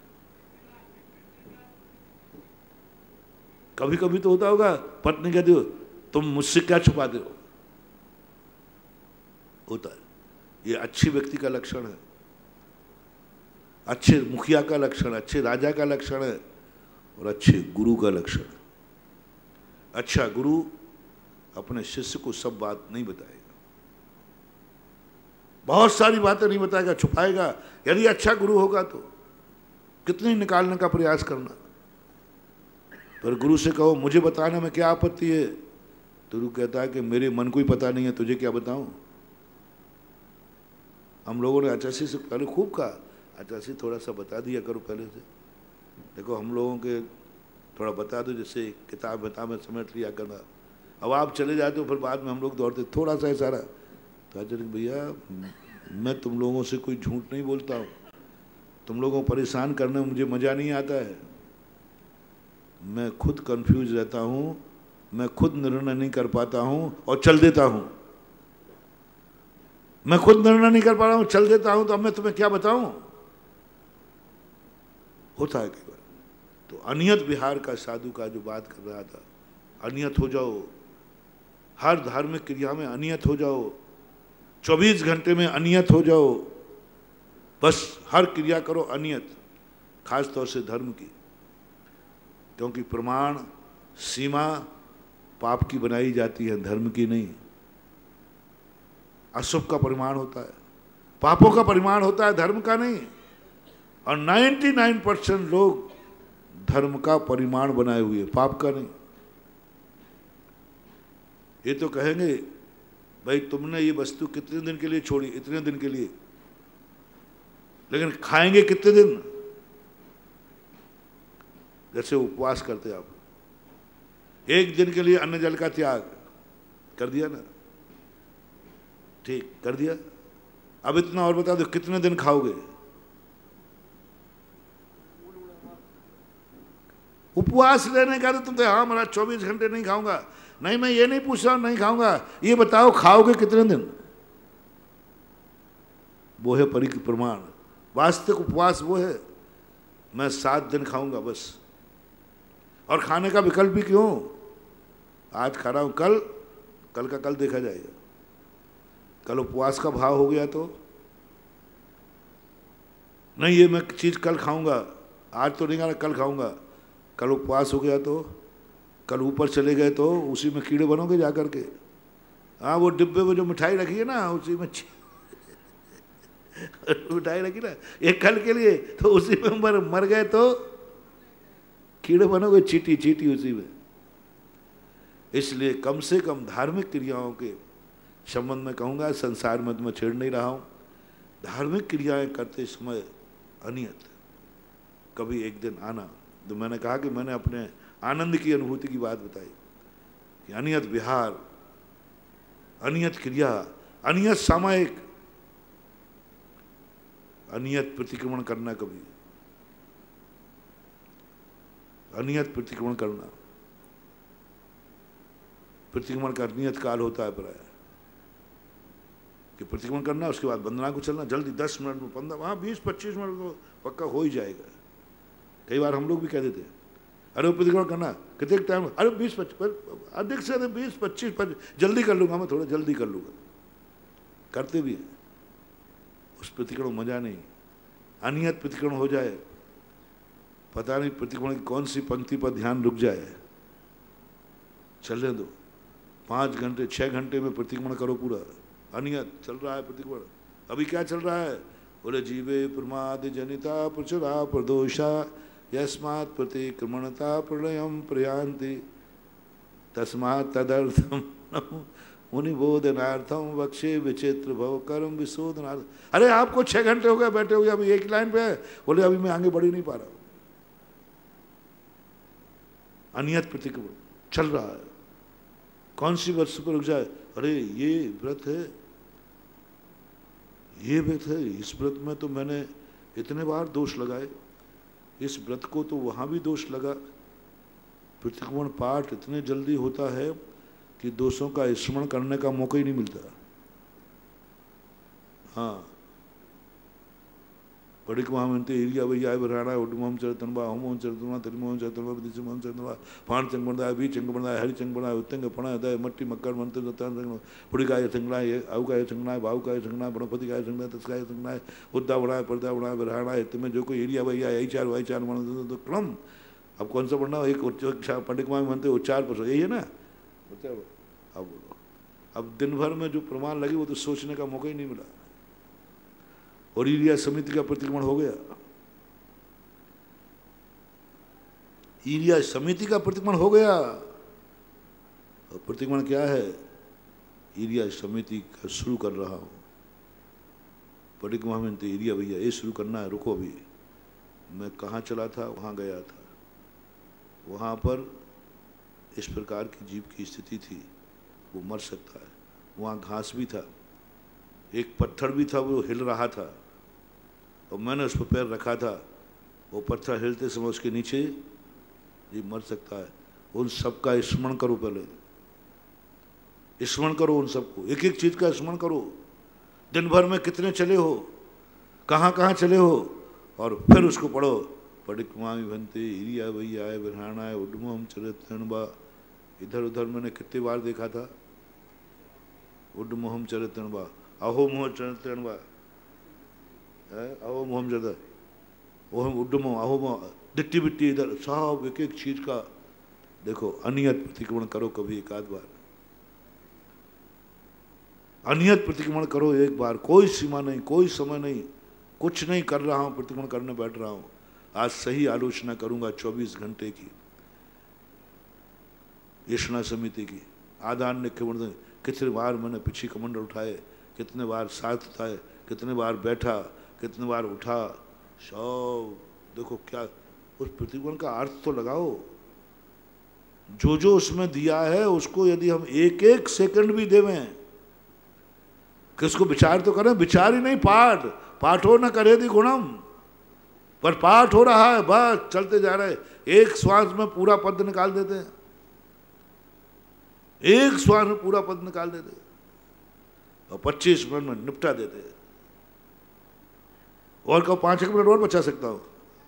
कभी कभी तो होता होगा, पत्नी कहती हो तुम मुझसे क्या छुपाते हो, होता है। ये अच्छे व्यक्ति का लक्षण है, अच्छे मुखिया का लक्षण, अच्छे राजा का लक्षण है, और अच्छे गुरु का लक्षण है। अच्छा गुरु अपने शिष्य को सब बात नहीं बताएगा, बहुत सारी बातें नहीं बताएगा, छुपाएगा। यदि अच्छा गुरु होगा तो कितनी निकालने का प्रयास करना, पर गुरु से कहो मुझे बताने में क्या आपत्ति है, तो गुरु कहता है कि मेरे मन को ही पता नहीं है, तुझे क्या बताऊं। हम लोगों ने आचार्य से पहले खूब कहा, आचार्य थोड़ा सा बता दिया करो पहले से, देखो हम लोगों के थोड़ा बता दो, जैसे किताब बता में समेट लिया करना। अब आप चले जाते हो, फिर बाद में हम लोग दौड़ते थोड़ा सा है सारा। तो आचार्य भैया मैं तुम लोगों से कोई झूठ नहीं बोलता हूँ, तुम लोगों को परेशान करने में मुझे मज़ा नहीं आता है, मैं खुद कंफ्यूज रहता हूँ, मैं खुद निर्णय नहीं कर पाता हूँ और चल देता हूँ। मैं खुद निर्णय नहीं कर पा रहा हूँ, चल देता हूँ, तो अब मैं तुम्हें क्या बताऊँ। होता है कई बार। तो अनियत विहार का साधु का जो बात कर रहा था, अनियत हो जाओ, हर धार्मिक क्रिया में अनियत हो जाओ, चौबीस घंटे में अनियत हो जाओ, बस हर क्रिया करो अनियत, खास तौर से धर्म की, क्योंकि प्रमाण सीमा पाप की बनाई जाती है, धर्म की नहीं। अशुभ का परिमाण होता है, पापों का परिमाण होता है, धर्म का नहीं। और निन्यानवे परसेंट लोग धर्म का परिमाण बनाए हुए, पाप का नहीं। ये तो कहेंगे भाई तुमने ये वस्तु कितने दिन के लिए छोड़ी, इतने दिन के लिए, लेकिन खाएंगे कितने दिन। जैसे उपवास करते आप, एक दिन के लिए अन्न जल का त्याग कर दिया ना, ठीक कर दिया। अब इतना और बता दो कितने दिन खाओगे। उपवास लेने का तो तुम तो हाँ महाराज चौबीस घंटे नहीं खाऊंगा, नहीं मैं ये नहीं पूछ रहा हूं नहीं खाऊंगा, ये बताओ खाओगे कितने दिन। वो है परि प्रमाण। वास्तविक उपवास वो है, मैं सात दिन खाऊंगा बस। और खाने का विकल्प भी क्यों, आज खा रहा हूं, कल कल का कल देखा जाएगा। कल उपवास का भाव हो गया तो नहीं, ये मैं चीज़ कल खाऊंगा, आज तो नहीं खाना कल खाऊंगा। कल उपवास हो गया तो कल ऊपर चले गए तो उसी में कीड़े बनोगे जा कर के। हाँ वो डिब्बे में जो मिठाई रखी है ना, उसी में मिठाई रखी ना एक कल के लिए, तो उसी में मर मर गए तो कीड़े बनोगे, चीटी चीटी उसी में। इसलिए कम से कम धार्मिक क्रियाओं के संबंध में कहूँगा, संसार में तो मैं छेड़ नहीं रहा हूँ, धार्मिक क्रियाएं करते समय अनियत कभी एक दिन आना। तो मैंने कहा कि मैंने अपने आनंद की अनुभूति की बात बताई कि अनियत विहार, अनियत क्रिया, अनियत सामायिक, अनियत प्रतिक्रमण करना, कभी अनियत प्रतिक्रमण करना। प्रतिक्रमण का नियत काल होता है प्राय कि प्रतिक्रमण करना, उसके बाद वंदना को चलना जल्दी, दस मिनट में, पंद्रह, हाँ बीस पच्चीस मिनट तो पक्का हो ही जाएगा। कई बार हम लोग भी कह देते हैं अरे वो प्रतिक्रमण करना कितने टाइम, अरे बीस पच्चीस, अधिक से अधिक बीस पच्चीस पच्चीस जल्दी कर लूँगा, मैं थोड़ा जल्दी कर लूँगा, करते भी हैं। उस प्रतिक्रमण मजा नहीं। अनियत प्रतिक्रमण हो जाए, पता नहीं प्रतिक्रमण की कौन सी पंक्ति पर ध्यान रुक जाए, चलने दो, पाँच घंटे छः घंटे में प्रतिक्रमण करो पूरा, अनियत चल रहा है प्रतिक्रमण। अभी क्या चल रहा है? बोले जीवे प्रमाद जनिता प्रचुरा प्रदोषा यस्मात् प्रतिक्रमणता प्रलयम प्रयांति तस्मात् तदर्थम मुनि बोधनार्थम वक्षे विचित्र भव कर्म विशोधनार्थ। अरे आपको छः घंटे हो गए बैठे हुए, अभी एक लाइन पे है। बोले अभी मैं आगे बढ़ ही नहीं पा रहा हूँ। अनियत प्रतिक्रमण चल रहा है। कौन सी वस्तु पर रुक जाए? अरे ये व्रत है, ये व्रत है, इस व्रत में तो मैंने इतने बार दोष लगाए, इस व्रत को तो वहाँ भी दोष लगा। प्रतिक्रमण पाठ इतने जल्दी होता है कि दोषों का स्मरण करने का मौका ही नहीं मिलता। हाँ, पढ़िक महामंत्री एरिया भैया बराना उडमोम चरतनबा होमोम चरतनबा तरिमोम चरतनबा दिसमोम चरतनबा पाण चंग बनदा भी चंग बनदा हरि चंग बनदा उत्तंग फणा दय मट्टी मक्कर मंत्र दतान संग पुड़िकाय संगना ये आउकाय संगना भावकाय संगना गणपति काय संगना तस्काय संगना उद्दा बड़ा पर्दा बड़ा बराना है। तुम्हें जो कोई एरिया भैया यही चार वही चार मन तो क्रम। अब कौन सा पढ़ना? एक पंडित महामंत्री उच्चार पर यही है ना। अब बोलो, अब दिन भर में जो प्रमाण लगे वो तो सोचने का मौका ही नहीं मिला। और एरिया समिति का प्रतिक्रमण हो गया। एरिया समिति का प्रतिक्रमण हो गया। और प्रतिक्रमण क्या है? एरिया समिति का शुरू कर रहा हूं। पंडित महामंत्री एरिया भैया ये शुरू करना है, रुको अभी। मैं कहाँ चला था? वहाँ गया था। वहाँ पर इस प्रकार की जीव की स्थिति थी, वो मर सकता है। वहाँ घास भी था, एक पत्थर भी था, वो हिल रहा था और मैंने उस पर पैर रखा था। वो पत्थर हिलते समय उसके नीचे ये मर सकता है। उन सब का स्मरण करो, पहले स्मरण करो उन सबको, एक एक चीज़ का स्मरण करो। दिन भर में कितने चले हो, कहाँ कहाँ चले हो, और फिर उसको पढ़ो। पडिकमामी भंते हिरिया भैया आए बिरहाना है उडमो हम चले तणबा। इधर उधर मैंने कितने बार देखा था। उडमो हम चले तणबा, अहो मोह चले तणबा, अहो मोहम जदा ओहम उडमो अहो मोह दिट्टी बिट्टी, इधर सब एक एक चीज का देखो। अनियत प्रतिक्रमण करो कभी एक आध बार, अनियत प्रतिक्रमण करो एक बार। कोई सीमा नहीं, कोई समय नहीं, कुछ नहीं कर रहा हूं, प्रतिक्रमण करने बैठ रहा हूं। आज सही आलोचना करूंगा चौबीस घंटे की यशना समिति की। आदान ने कितने बार मैंने पीछे कमंडल उठाए, कितने बार साथ उठाए, कितने बार बैठा, कितने बार उठा। सब देखो क्या उस प्रतिक्रमण का अर्थ तो लगाओ। जो जो उसमें दिया है उसको यदि हम एक एक सेकंड भी देवें, किसको विचार तो करें। विचार ही नहीं, पाठ पाठो न करे दी गुणम, पर पाठ हो रहा है, बस चलते जा रहे। एक श्वास में पूरा पद निकाल देते हैं, एक श्वास में पूरा पद निकाल देते और पच्चीस मिनट में निपटा देते। और कहो पांच एक मिनट और बचा सकता हूं,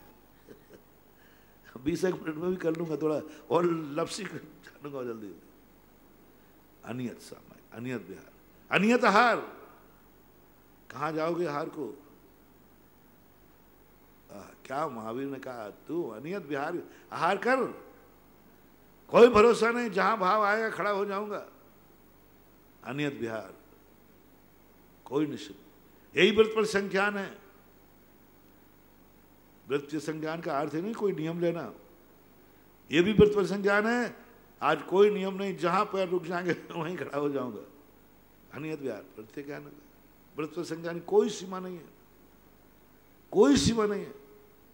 बीस एक मिनट में भी कर लूंगा, थोड़ा और लपसी जानूंगा जल्दी। अनियत समय, अनियत विहार, अनियत आहार। कहाँ जाओगे हार को? आ, क्या महावीर ने कहा, तू अनियत विहार आहार कर, कोई भरोसा नहीं, जहां भाव आएगा खड़ा हो जाऊंगा। अनियत विहार, कोई निश्चित, यही व्रत पर संज्ञान है। व्रत के संज्ञान का अर्थ है नहीं कोई नियम लेना, ये भी व्रत पर संज्ञान है। आज कोई नियम नहीं, जहां पैर रुक जाएंगे वहीं खड़ा हो जाऊंगा। अनियत विहार प्रत्येक व्रत पर संज्ञान, कोई सीमा नहीं है, कोई सीमा नहीं है।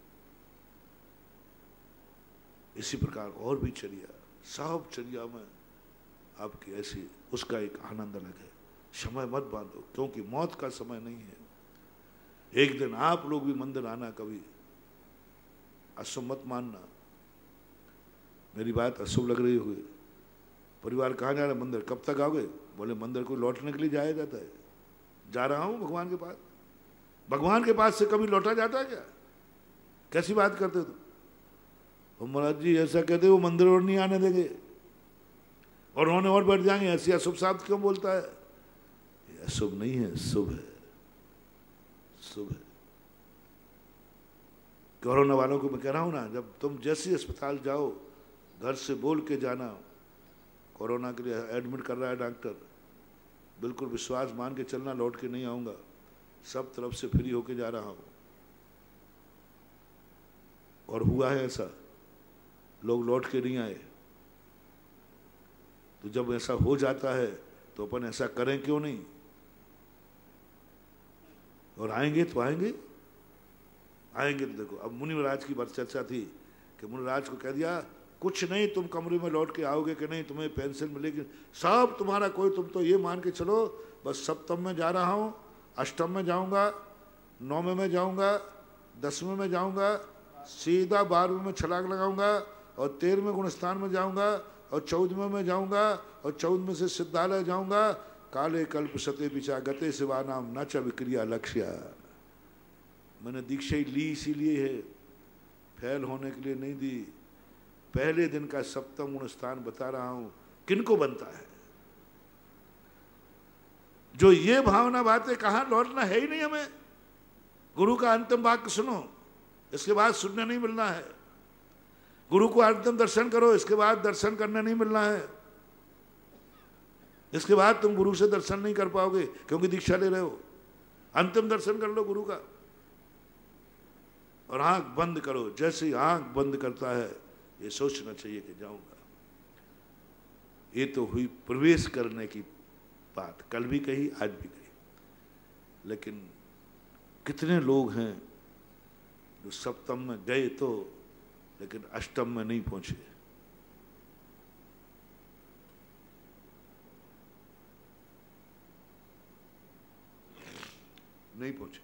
इसी प्रकार और भी चर्या, सब चर्या में आपकी ऐसी, उसका एक आनंद अलग है। समय मत बांधो, क्योंकि मौत का समय नहीं है। एक दिन आप लोग भी मंदिर आना, कभी अशुभ मत मानना। मेरी बात अशुभ लग रही हुई, परिवार कहाँ जा रहा है? मंदिर। कब तक आओगे? बोले मंदिर को लौटने के लिए जाया जाता है। जा रहा हूं भगवान के पास। भगवान के पास से कभी लौटा जाता है क्या? कैसी बात करते हो महाराज जी? ऐसा कहते वो मंदिर और नहीं आने देंगे और उन्होंने और बैठ जाएंगे। ऐसी अशुभ शब्द क्यों बोलता है? ये अशुभ नहीं है, शुभ है, शुभ है। कोरोना वालों को मैं कह रहा हूं ना, जब तुम जैसी अस्पताल जाओ, घर से बोल के जाना, कोरोना के लिए एडमिट कर रहा है डॉक्टर, बिल्कुल विश्वास मान के चलना, लौट के नहीं आऊँगा, सब तरफ से फ्री होके जा रहा हूँ। और हुआ है ऐसा, लोग लौट के नहीं आए। तो जब ऐसा हो जाता है तो अपन ऐसा करें क्यों नहीं? और आएंगे तो आएंगे आएंगे तो देखो, अब मुनिराज की बात चर्चा थी कि मुनिराज को कह दिया कुछ नहीं, तुम कमरे में लौट के आओगे कि नहीं, तुम्हें पेंशन मिलेगी, सब तुम्हारा, कोई तुम तो ये मान के चलो बस सप्तम में जा रहा हूँ, अष्टम में जाऊँगा, नौवें में जाऊँगा, दसवें में जाऊँगा, सीधा बारहवें में छलांग लगाऊंगा, और तेरहवें गुणस्थान में जाऊंगा, और चौदहवें में जाऊंगा, और चौदहवें से सिद्धालय जाऊंगा। काले कल्प सते पिछा गते शिवा नाम न च विक्रिया लक्ष्य। मैंने दीक्षा ही ली इसीलिए है, फैल होने के लिए नहीं दी। पहले दिन का सप्तम गुण स्थान बता रहा हूं किनको बनता है। जो ये भावना बातें, कहां लौटना है ही नहीं हमें। गुरु का अंतिम वाक्य सुनो, इसके बाद सुनने नहीं मिलना है। गुरु को अंतिम दर्शन करो, इसके बाद दर्शन करने नहीं मिलना है। इसके बाद तुम गुरु से दर्शन नहीं कर पाओगे क्योंकि दीक्षा ले रहे हो। अंतिम दर्शन कर लो गुरु का, और आंख बंद करो। जैसे ही आंख बंद करता है ये सोचना चाहिए कि जाऊंगा। ये तो हुई प्रवेश करने की बात, कल भी कही आज भी कही। लेकिन कितने लोग हैं जो सप्तम में गए तो, लेकिन अष्टम में नहीं पहुंचे। नहीं पहुंचे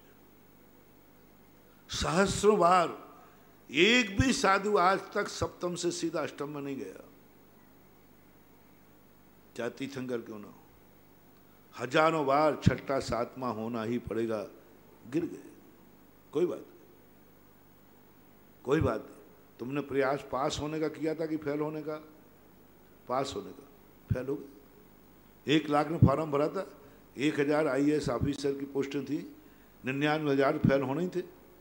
सहस्रों बार। एक भी साधु आज तक सप्तम से सीधा अष्टम में नहीं गया, चाहे तीर्थंकर क्यों ना हो। हजारों बार छठा सातवां होना ही पड़ेगा, गिर गए, कोई बात नहीं, कोई बात नहीं। तुमने प्रयास पास होने का किया था कि फेल होने का? पास होने का, फेल हो गए। एक लाख में फॉर्म भरा था, एक हजार आई ए एस ऑफिसर की पोस्टें थी, निन्यानवे हजार फेल होने ही थे।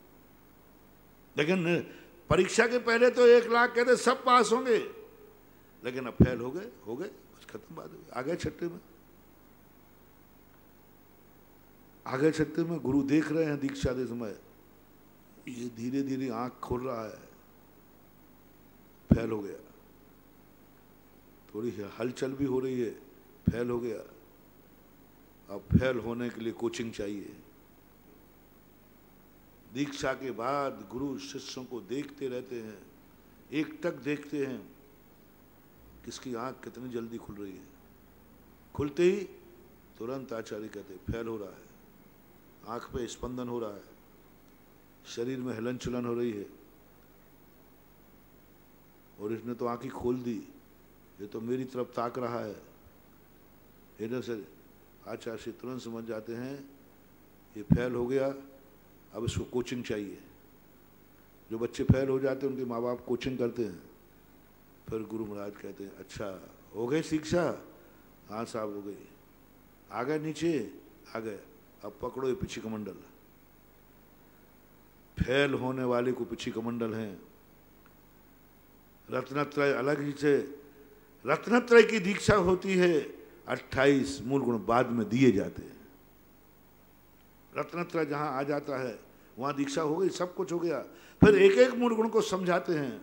लेकिन परीक्षा के पहले तो एक लाख कहते सब पास होंगे, लेकिन अब फेल हो गए, हो गए, बस खत्म बात हो गई। आ गए छठे में, आ गए छठे में। गुरु देख रहे हैं दीक्षा के समय, ये धीरे धीरे आंख खोल रहा है, फेल हो गया। थोड़ी हलचल भी हो रही है, फेल हो गया। अब फेल होने के लिए कोचिंग चाहिए। दीक्षा के बाद गुरु शिष्यों को देखते रहते हैं, एक टक देखते हैं किसकी आंख कितनी जल्दी खुल रही है। खुलते ही तुरंत आचार्य कहते फेल हो रहा है, आंख पे स्पंदन हो रहा है, शरीर में हिलन चुलन हो रही है। और इसने तो आंखें खोल दी, ये तो मेरी तरफ ताक रहा है। इधर से आचार्य तुरंत समझ जाते हैं ये फेल हो गया, अब इसको कोचिंग चाहिए। जो बच्चे फेल हो जाते हैं उनके माँ बाप कोचिंग करते हैं। फिर गुरु महाराज कहते हैं अच्छा हो गई शिक्षा? हाँ साहब हो गई। आ गए नीचे? आ गए। अब पकड़ो ये पिछी कमंडल। फेल होने वाले को पिछी कमंडल हैं। रत्नत्रय अलग ही से, रत्नत्रय की दीक्षा होती है, अट्ठाईस मूल गुण बाद में दिए जाते हैं। रत्नत्रय जहां आ जाता है वहां दीक्षा हो गई, सब कुछ हो गया। फिर एक एक मूल गुण को समझाते हैं।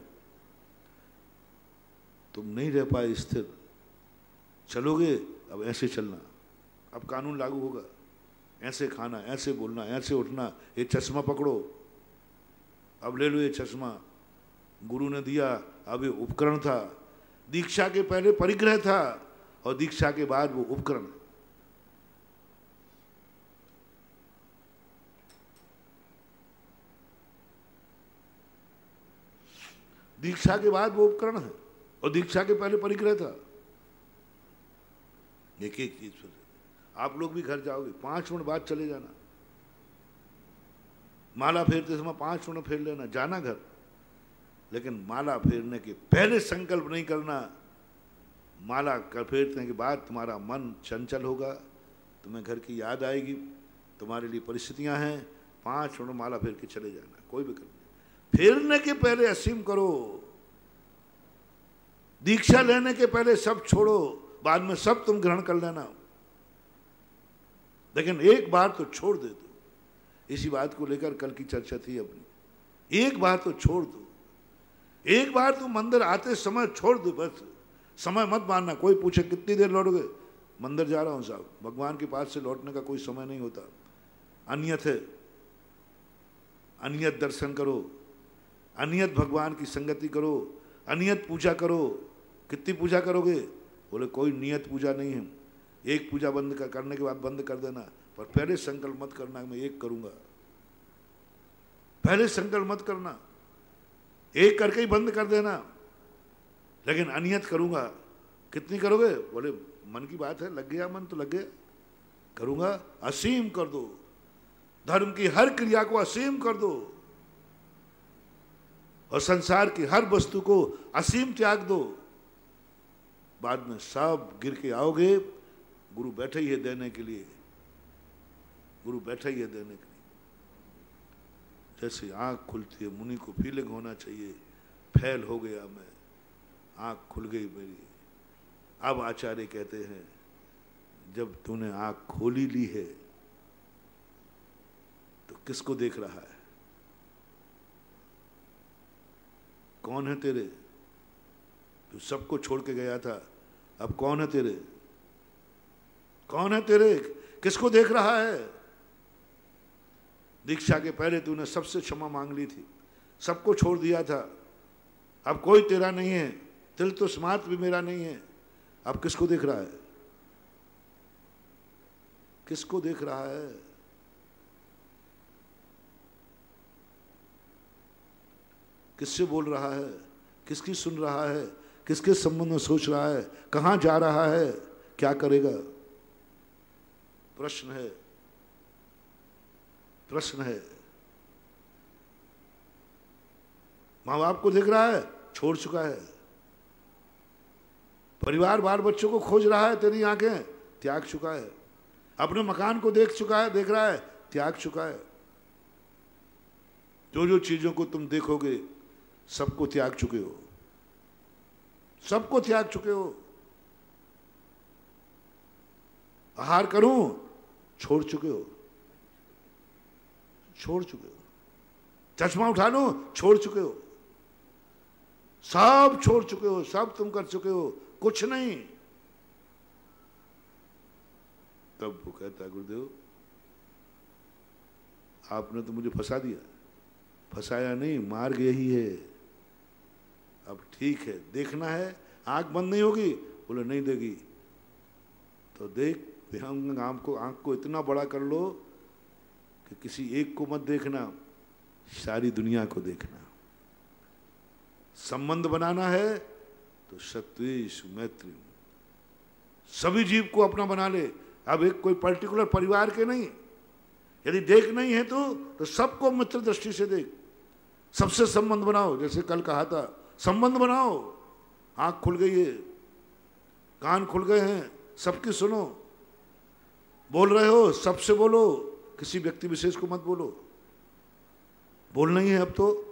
तुम नहीं रह पाए स्थिर, चलोगे अब ऐसे चलना, अब कानून लागू होगा, ऐसे खाना, ऐसे बोलना, ऐसे उठना, ये चश्मा पकड़ो, अब ले लो ये चश्मा। गुरु ने दिया, अब ये उपकरण था। दीक्षा के पहले परिग्रह था और दीक्षा के बाद वो उपकरण। दीक्षा के बाद वो उपकरण है और दीक्षा के पहले परिग्रह था। एक एक चीज फिर आप लोग भी घर जाओगे, पांच मिनट बाद चले जाना। माला फेरते समय पांच मिनट फेर लेना, जाना घर। लेकिन माला फेरने के पहले संकल्प नहीं करना। माला कर फेरने के बाद तुम्हारा मन चंचल होगा, तुम्हें घर की याद आएगी, तुम्हारे लिए परिस्थितियां हैं, पांच मिनट माला फेर के चले जाना, कोई भी कर। फेरने के पहले असीम करो, दीक्षा लेने के पहले सब छोड़ो, बाद में सब तुम ग्रहण कर लेना, लेकिन एक बार तो छोड़ दे दो। इसी बात को लेकर कल की चर्चा थी अपनी। एक बार तो छोड़ दो, एक बार तुम मंदिर आते समय छोड़ दो, बस समय मत मानना। कोई पूछे कितनी देर लौटोगे, मंदिर जा रहा हूं साहब, भगवान के पास से लौटने का कोई समय नहीं होता। अनियत है, अनियत दर्शन करो, अनियत भगवान की संगति करो, अनियत पूजा करो। कितनी पूजा करोगे? बोले कोई नियत पूजा नहीं है, एक पूजा बंद कर, करने के बाद बंद कर देना, पर पहले संकल्प मत करना मैं एक करूंगा। पहले संकल्प मत करना, एक करके ही बंद कर देना, लेकिन अनियत करूंगा। कितनी करोगे? बोले मन की बात है, लग गया मन तो लग गया, करूंगा। असीम कर दो, धर्म की हर क्रिया को असीम कर दो, और संसार की हर वस्तु को असीम त्याग दो। बाद में सब गिर के आओगे, गुरु बैठे ही है देने के लिए, गुरु बैठा ही है देने के लिए। जैसे आंख खुलती है, मुनि को फीलिंग होना चाहिए, फैल हो गया मैं, आंख खुल गई मेरी। अब आचार्य कहते हैं जब तूने आंख खोली ली है तो किसको देख रहा है? कौन है तेरे? तू सबको छोड़ के गया था, अब कौन है तेरे? कौन है तेरे? किसको देख रहा है? दीक्षा के पहले तूने सबसे क्षमा मांग ली थी, सबको छोड़ दिया था, अब कोई तेरा नहीं है, तिल तो स्मार्ट भी मेरा नहीं है। अब किसको देख रहा है? किसको देख रहा है? किससे बोल रहा है? किसकी सुन रहा है? किसके संबंध में सोच रहा है? कहां जा रहा है? क्या करेगा? प्रश्न है, प्रश्न है। मां बाप को देख रहा है, छोड़ चुका है। परिवार बाल बच्चों को खोज रहा है, तेरी आंखें त्याग चुका है। अपने मकान को देख चुका है, देख रहा है, त्याग चुका है। जो जो चीजों को तुम देखोगे सबको त्याग चुके हो, सबको त्याग चुके हो। आहार करूं, छोड़ चुके हो, छोड़ चुके हो। चश्मा उठा लो, छोड़ चुके हो, सब छोड़ चुके हो, सब तुम कर चुके हो, कुछ नहीं। तब वो कहता है गुरुदेव आपने तो मुझे फंसा दिया। फंसाया नहीं, मार्ग यही है। अब ठीक है, देखना है, आंख बंद नहीं होगी? बोले नहीं देगी तो देख, आंख को आंख को इतना बड़ा कर लो कि किसी एक को मत देखना, सारी दुनिया को देखना। संबंध बनाना है तो सत्वेश मैत्री, सभी जीव को अपना बना ले। अब एक कोई पर्टिकुलर परिवार के नहीं, यदि देख नहीं है तो तो सबको मित्र दृष्टि से देख, सबसे संबंध बनाओ। जैसे कल कहा था, संबंध बनाओ। आंख खुल गई है, कान खुल गए हैं, सबकी सुनो। बोल रहे हो, सबसे बोलो, किसी व्यक्ति विशेष को मत बोलो। बोलना ही है अब तो।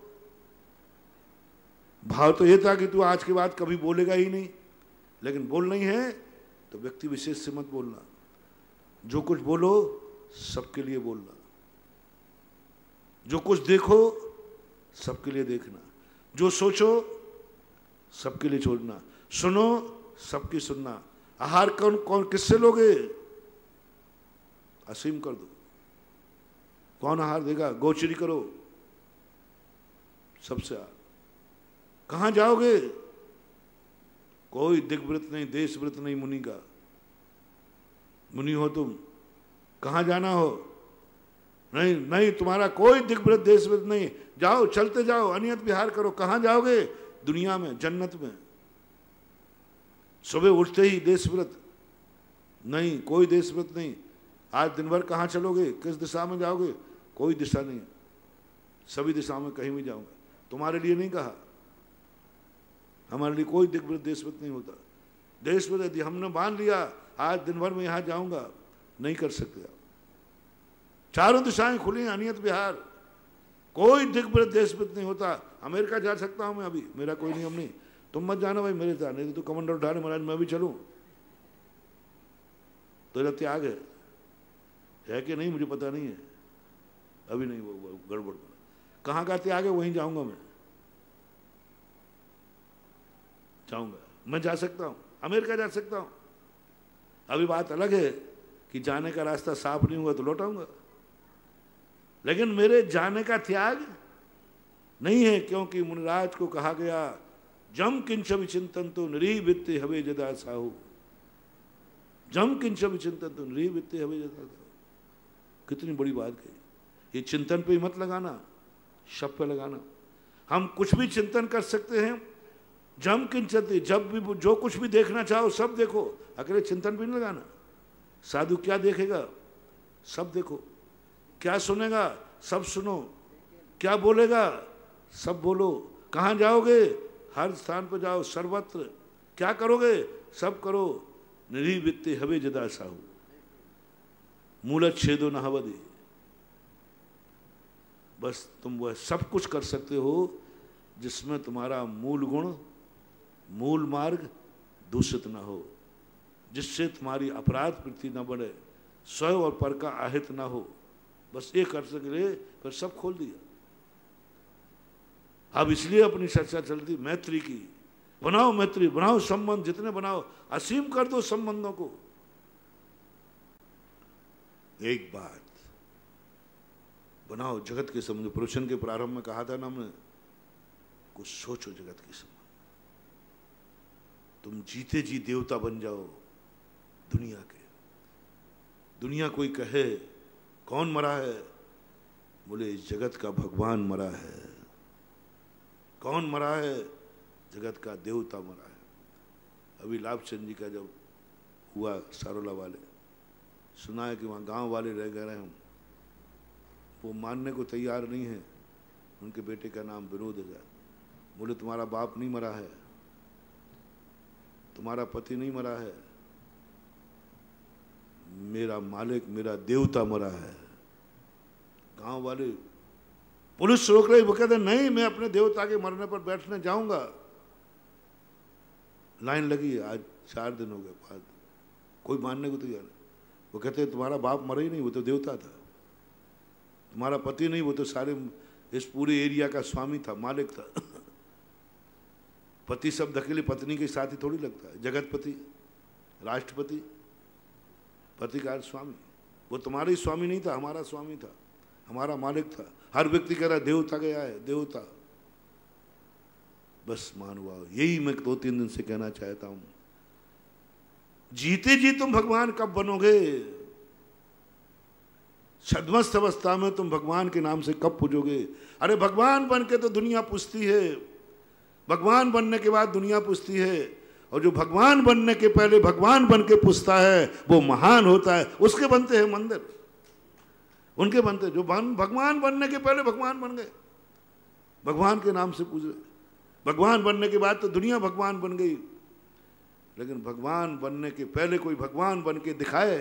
भाव तो यह था कि तू आज के बाद कभी बोलेगा ही नहीं, लेकिन बोलना ही है तो व्यक्ति विशेष से मत बोलना। जो कुछ बोलो सबके लिए बोलना, जो कुछ देखो सबके लिए देखना, जो सोचो सबके लिए छोड़ना, सुनो सबकी सुनना। आहार कौन कौन किससे लोगे? असीम कर दो। कौन आहार देगा? गोचरी करो सबसे। आहार कहां जाओगे? कोई दिग्व्रत नहीं, देशव्रत नहीं मुनि का। मुनि हो तुम, कहां जाना हो? नहीं नहीं, तुम्हारा कोई दिग्व्रत देशव्रत नहीं। जाओ, चलते जाओ, अनियत विहार करो। कहां जाओगे? दुनिया में, जन्नत में। सुबह उठते ही देशव्रत नहीं, कोई देशव्रत नहीं। आज दिन भर कहां चलोगे? किस दिशा में जाओगे? कोई दिशा नहीं, सभी दिशा में कहीं भी जाऊंगा। तुम्हारे लिए नहीं कहा, हमारे लिए कोई दिग्व्रत देशव्रत नहीं होता। देशव्रत यदि हमने मान लिया आज दिन भर में यहां जाऊंगा, नहीं कर सकते आप। चारों दिशाएं खुली, अनियत विहार, कोई दिग्व्रत देशव्रत नहीं होता। अमेरिका जा सकता हूं मैं, अभी मेरा कोई नियम नहीं। तुम मत जाना भाई मेरे साथ, नहीं तो कमंडल उठा रहे महाराज मैं भी चलूं। तो त्याग है है कि नहीं मुझे पता नहीं है, अभी नहीं, वो, वो गड़बड़ बना। कहाँ का त्याग है, वहीं जाऊंगा मैं, जाऊंगा, मैं जा सकता हूं, अमेरिका जा सकता हूं। अभी बात अलग है कि जाने का रास्ता साफ नहीं हुआ तो लौट आऊंगा, लेकिन मेरे जाने का त्याग नहीं है, क्योंकि मुनिराज को कहा गया जम किंच विचिंतन तो नृवित्ते हवे जदा साहू, जम किंच विचिंतन तो नृवित्ते हवे जदा साहू। कितनी बड़ी बात कही। ये चिंतन पे ही मत लगाना, शब पे लगाना। हम कुछ भी चिंतन कर सकते हैं, जम किंचते, जब भी जो कुछ भी देखना चाहो सब देखो, अकेले चिंतन भी नहीं लगाना। साधु क्या देखेगा, सब देखो, क्या सुनेगा, सब सुनो, क्या बोलेगा, सब बोलो, कहाँ जाओगे, हर स्थान पर जाओ, सर्वत्र, क्या करोगे, सब करो। निरीवित्ते हवे जदा साहू, मूलच्छेदो नहवदे। बस तुम वह सब कुछ कर सकते हो जिसमें तुम्हारा मूल गुण, मूल मार्ग दूषित न हो, जिससे तुम्हारी अपराध वृत्ति न बढ़े, स्वयं और पर का आहित न हो। बस ये कर सके, फिर सब खोल दिया। अब इसलिए अपनी चर्चा चलती मैत्री की, बनाओ मैत्री, बनाओ संबंध, जितने बनाओ, असीम कर दो संबंधों को। एक बात बनाओ जगत के संबंध। प्रवचन के प्रारंभ में कहा था ना मैं, कुछ सोचो जगत के संबंध। तुम जीते जी देवता बन जाओ दुनिया के। दुनिया कोई कहे कौन मरा है, बोले इस जगत का भगवान मरा है। कौन मरा है, जगत का देवता मरा है। अभी लाभचंद जी का जब हुआ सारोला वाले, सुना है कि वहाँ गांव वाले रह गए हैं, वो मानने को तैयार नहीं है। उनके बेटे का नाम विनोद है। बोले तुम्हारा बाप नहीं मरा है, तुम्हारा पति नहीं मरा है, मेरा मालिक, मेरा देवता मरा है। गांव वाले, पुलिस रोक रही, वो कहते नहीं मैं अपने देवता के मरने पर बैठने जाऊंगा। लाइन लगी है, आज चार दिन हो गए बाद, कोई मानने को तैयार नहीं। वो कहते तुम्हारा बाप मरा ही नहीं, वो तो देवता था। तुम्हारा पति नहीं, वो तो सारे इस पूरे एरिया का स्वामी था, मालिक था। पति शब्द अकेले पत्नी के साथ ही थोड़ी लगता है। जगतपति, राष्ट्रपति, पति का स्वामी। वो तुम्हारा ही स्वामी नहीं था, हमारा स्वामी था, हमारा मालिक था। हर व्यक्ति कह रहा देवता गया है, देवता। बस मान हुआ। यही मैं दो तीन दिन से कहना चाहता हूं। जीते जी तुम भगवान कब बनोगे? छद्मस्त अवस्था में तुम भगवान के नाम से कब पूजोगे? अरे भगवान बन के तो दुनिया पूछती है, भगवान बनने के बाद दुनिया पूछती है। और जो भगवान बनने के पहले भगवान बन के पूछता है वो महान होता है। उसके बनते हैं मंदिर, उनके बनते। जो बन भगवान बनने के पहले भगवान बन गए, भगवान के नाम से पूज रहे। भगवान बनने के बाद तो दुनिया भगवान बन गई, लेकिन भगवान बनने के पहले कोई भगवान बन के दिखाए,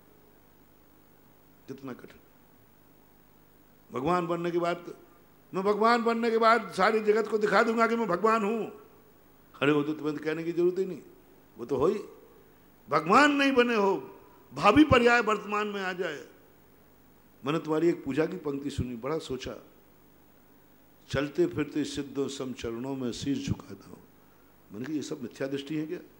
कितना कठिन। भगवान बनने के बाद, मैं भगवान बनने के बाद सारी जगत को दिखा दूंगा कि मैं भगवान हूं। अरे वो तो तुम्हें कहने की जरूरत ही नहीं, वो तो हो ही। भगवान नहीं बने हो, भावी पर्याय वर्तमान में आ जाए। मैंने तुम्हारी एक पूजा की पंक्ति सुनी, बड़ा सोचा। चलते फिरते सिद्धों सम चरणों में शीश झुकाता हूं। मैंने कहा ये सब मिथ्या दृष्टि है क्या?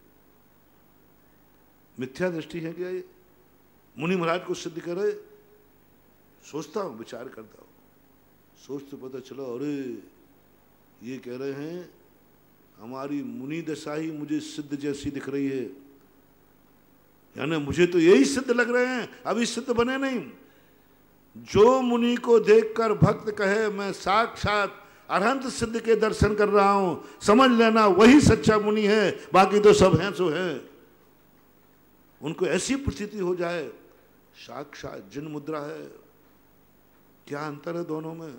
मिथ्या दृष्टि है क्या ये? मुनि महाराज को सिद्ध करे। सोचता हूं, विचार करता हूं, सोचते पता चला अरे ये कह रहे हैं हमारी मुनि दशा ही मुझे सिद्ध जैसी दिख रही है। यानी मुझे तो यही सिद्ध लग रहे हैं, अभी सिद्ध बने नहीं। जो मुनि को देखकर भक्त कहे मैं साक्षात अरहंत सिद्ध के दर्शन कर रहा हूं, समझ लेना वही सच्चा मुनि है, बाकी तो सब हैं सो है। उनको ऐसी प्रतीति हो जाए साक्षात जिन मुद्रा है। क्या अंतर है दोनों में?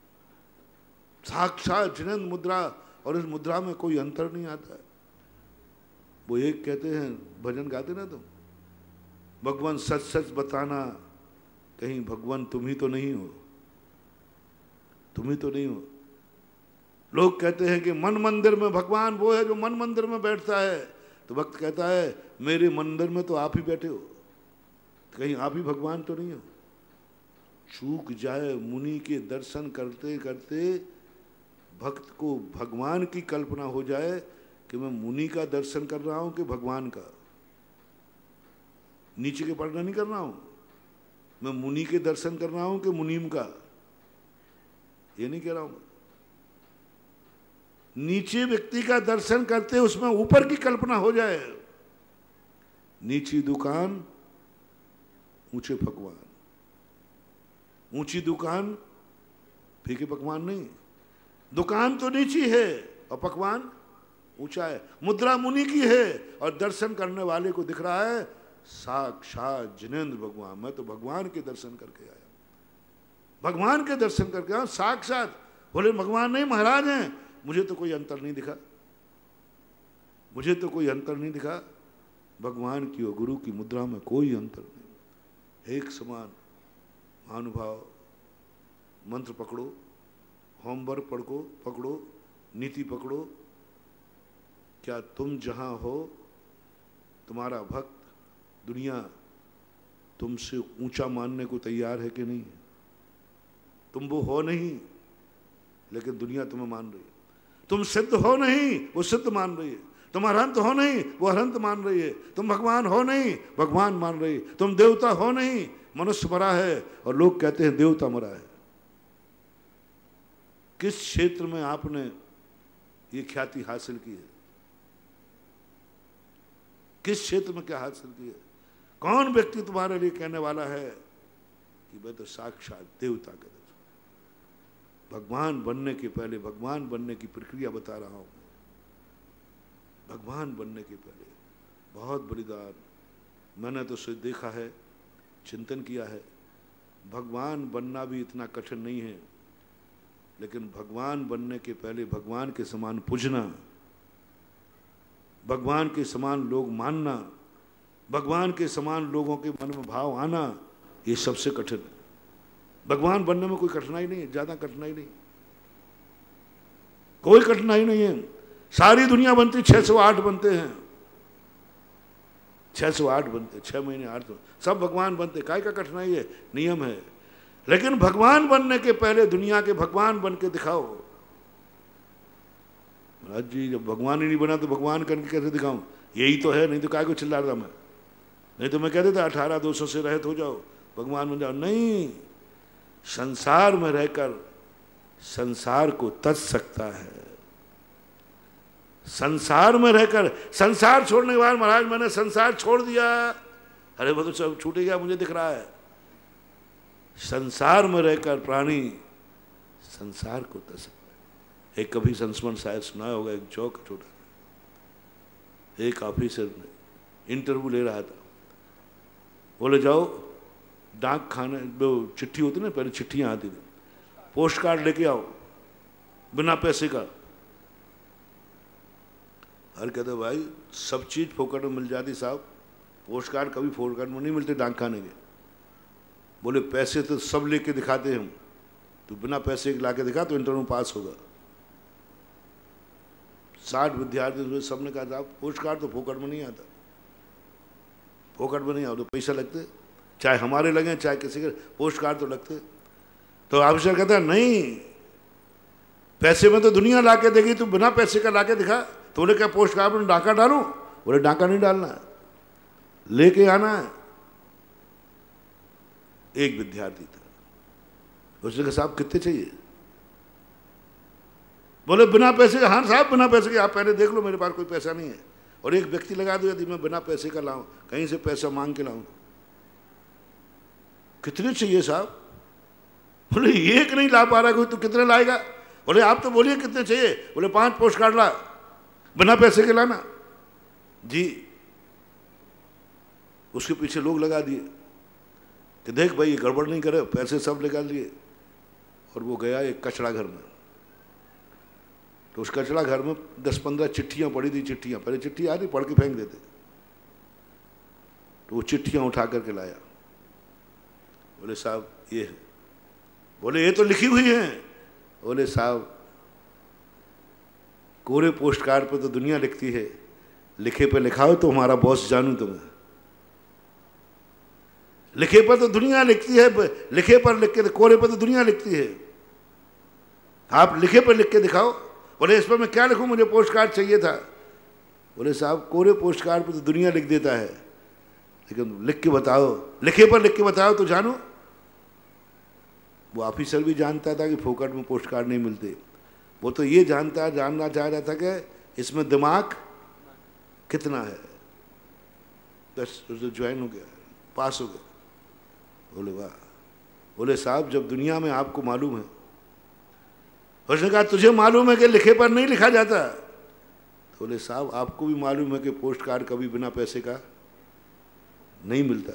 साक्षात जिन मुद्रा और इस मुद्रा में कोई अंतर नहीं आता है। वो एक कहते हैं, भजन गाते ना तुम, भगवान सच सच बताना, कहीं भगवान तुम ही तो नहीं हो, तुम ही तो नहीं हो। लोग कहते हैं कि मन मंदिर में भगवान वो है जो मन मंदिर में बैठता है, तो भक्त कहता है मेरे मंदिर में तो आप ही बैठे हो, कहीं आप ही भगवान तो नहीं हो। चूक जाए मुनि के दर्शन करते करते भक्त को भगवान की कल्पना हो जाए कि मैं मुनि का दर्शन कर रहा हूं कि भगवान का, नीचे के पढ़ना नहीं कर रहा हूं, मैं मुनि के दर्शन कर रहा हूं कि मुनीम का, ये नहीं कह रहा हूं। नीचे व्यक्ति का दर्शन करते उसमें ऊपर की कल्पना हो जाए। नीची दुकान ऊंचे पकवान, ऊंची दुकान फीके पकवान नहीं, दुकान तो नीची है और पकवान ऊंचा है। मुद्रा मुनि की है और दर्शन करने वाले को दिख रहा है साक्षात जिनेंद्र भगवान, मैं तो भगवान के दर्शन करके आया, भगवान के दर्शन करके आया साक्षात। बोले भगवान नहीं महाराज हैं, मुझे तो कोई अंतर नहीं दिखा, मुझे तो कोई अंतर नहीं दिखा। भगवान की और गुरु की मुद्रा में कोई अंतर नहीं, एक समान। महानुभाव मंत्र पकड़ो, होमवर्क पढ़ो, पकड़ो, नीति पकड़ो। क्या तुम जहां हो तुम्हारा भक्त दुनिया तुमसे ऊंचा मानने को तैयार है कि नहीं? तुम वो हो नहीं लेकिन दुनिया तुम्हें मान रही है। तुम सिद्ध हो नहीं, वो सिद्ध मान रही है। तुम अरहंत हो नहीं, वो अरहंत मान रही है। तुम भगवान हो नहीं, भगवान मान रही है। तुम देवता हो नहीं, मनुष्य मरा है और लोग कहते हैं देवता मरा है। किस क्षेत्र में आपने ये ख्याति हासिल की है? किस क्षेत्र में क्या हासिल की है? कौन व्यक्ति तुम्हारे लिए कहने वाला है कि मैं तो साक्षात देवता का दर्शन। भगवान बनने के पहले भगवान बनने की प्रक्रिया बता रहा हूं। भगवान बनने के पहले बहुत बलिदान मैंने तो उसे देखा है, चिंतन किया है। भगवान बनना भी इतना कठिन नहीं है, लेकिन भगवान बनने के पहले भगवान के समान पूजना, भगवान के समान लोग मानना, भगवान के समान लोगों के मन में भाव आना, ये सबसे कठिन है। भगवान बनने में कोई कठिनाई नहीं है, ज्यादा कठिनाई नहीं, कोई कठिनाई नहीं है। सारी दुनिया बनती छह सौ आठ बनते हैं, छह सौ आठ बनते, छह महीने आठ सौ, सब भगवान बनते। काय का कठिनाई है? नियम है। लेकिन भगवान बनने के पहले दुनिया के भगवान बन के दिखाओ। महाराज जी जब भगवान ही नहीं बना तो भगवान करके कैसे दिखाऊं? यही तो है, नहीं तो काय को चिल्ला रहा मैं? नहीं तो मैं कहते था अठारह दो सौ से रहित हो जाओ, भगवान बन जाओ। नहीं, संसार में रहकर संसार को तज सकता है। संसार में रहकर, संसार छोड़ने के बाद महाराज मैंने संसार छोड़ दिया, अरे वो तो सब छूट गया मुझे दिख रहा है। संसार में रहकर प्राणी संसार को तज सकता है। एक कभी संस्मरण शायद सुना होगा, एक चौक छोटा, एक ऑफिसर ने इंटरव्यू ले रहा था, बोले जाओ डाक खाने, वो चिट्ठी होती ना पहले, चिट्ठियां आती थी, पोस्ट कार्ड लेके आओ बिना पैसे का। हर कहते भाई सब चीज फोकट में मिल जाती साहब, पोस्ट कार्ड कभी फोकट में नहीं मिलते डाक खाने के। बोले पैसे तो सब लेके दिखाते हम, तो बिना पैसे के लाके दिखा तो इंटरव्यू पास होगा। साठ विद्यार्थी सबने कहा साहब पोस्ट कार्ड तो फोकट में नहीं आता, फोकट में नहीं आता, तो पैसा लगते, चाहे हमारे लगे चाहे किसी के, पोस्ट कार्ड तो लगते। तो ऑफिसर कहता है नहीं, पैसे में तो दुनिया लाके देगी, तू बिना पैसे का लाके दिखा। तो बोले क्या पोस्ट कार्ड में डाका डालूं? बोले डाका नहीं डालना, लेके आना है। एक विद्यार्थी था, उसने कहा साहब कितने चाहिए? बोले बिना पैसे के। हाँ साहब बिना पैसे के, आप पहले देख लो मेरे पास कोई पैसा नहीं है। और एक व्यक्ति लगा दो यदि मैं बिना पैसे का लाऊं, कहीं से पैसा मांग के लाऊं। कितने चाहिए साहब? बोले एक नहीं ला पा रहा कोई, तो कितने लाएगा? बोले आप तो बोलिए कितने चाहिए? बोले पांच पोस्ट कार्ड ला, बिना पैसे के लाना जी। उसके पीछे लोग लगा दिए कि देख भाई ये गड़बड़ नहीं करे, पैसे सब निकाल लिए। और वो गया एक कचरा घर में, तो उस कचरा घर में दस पंद्रह चिट्ठियां पड़ी थी। चिट्ठियां पहले चिट्ठी आती पढ़ के फेंक देते, तो वो चिट्ठियां उठा करके लाया। बोले साहब ये है। बोले ये तो लिखी हुई है। बोले साहब कोरे पोस्ट कार्ड पर तो दुनिया लिखती है, लिखे पे लिखाओ तो हमारा बॉस जानू तुम्हें। लिखे पर तो दुनिया लिखती है, लिखे पर लिख के, कोरे पर तो दुनिया लिखती है। आप लिखे पर लिख के दिखाओ। बोले इस पर मैं क्या लिखूं, मुझे पोस्ट कार्ड चाहिए था। बोले साहब कोरे पोस्ट कार्ड पर तो दुनिया लिख देता है, लेकिन लिख के बताओ, लिखे पर लिख के बताओ तो जानो। वो ऑफिसर भी जानता था कि फोकट में पोस्ट कार्ड नहीं मिलते। वो तो ये जानता जानना चाह रहा था कि इसमें दिमाग कितना है। बस उसने ज्वाइन हो गया, पास हो गया। बोले वाह। बोले साहब जब दुनिया में आपको मालूम है, उसने कहा तुझे मालूम है कि लिखे पर नहीं लिखा जाता। तो बोले साहब आपको भी मालूम है कि पोस्ट कार्ड कभी बिना पैसे का नहीं मिलता।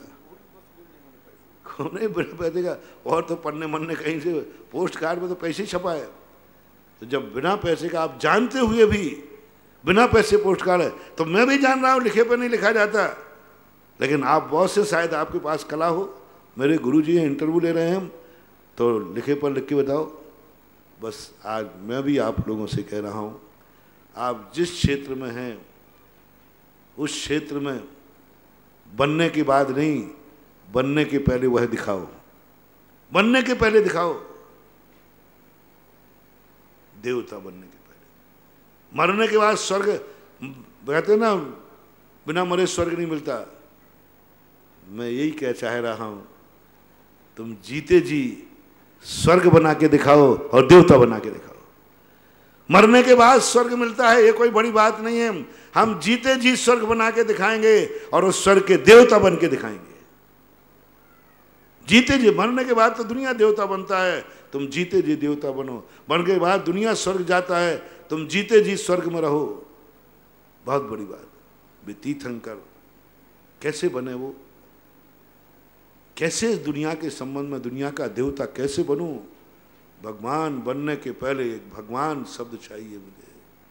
नहीं बिना पैसे का, और तो पन्ने मन्ने कहीं से, पोस्ट कार्ड में तो पैसे ही छपा है। तो जब बिना पैसे का आप जानते हुए भी बिना पैसे पोस्ट कार्ड है, तो मैं भी जान रहा हूँ लिखे पर नहीं लिखा जाता, लेकिन आप बहुत से शायद आपके पास कला हो। मेरे गुरुजी हैं, इंटरव्यू ले रहे हैं हम, तो लिखे पर लिख के बताओ। बस आज मैं भी आप लोगों से कह रहा हूँ, आप जिस क्षेत्र में हैं उस क्षेत्र में बनने के बाद नहीं, बनने के पहले वह दिखाओ। बनने के पहले दिखाओ, देवता बनने के पहले। मरने के बाद स्वर्ग, कहते ना बिना मरे स्वर्ग नहीं मिलता। मैं यही कह चाह रहा हूं, तुम जीते जी स्वर्ग बना के दिखाओ और देवता बना के दिखाओ। मरने के बाद स्वर्ग मिलता है, ये कोई बड़ी बात नहीं है। हम जीते जी स्वर्ग बना के दिखाएंगे और उस स्वर्ग के देवता बन के दिखाएंगे। जीते जी, मरने के बाद तो दुनिया देवता बनता है, तुम जीते जी देवता बनो। मरने के बाद दुनिया स्वर्ग जाता है, तुम जीते जी स्वर्ग में रहो। बहुत बड़ी बात। वे तीर्थंकर कैसे बने, वो कैसे दुनिया के संबंध में दुनिया का देवता कैसे बनूं। भगवान बनने के पहले एक भगवान शब्द चाहिए मुझे।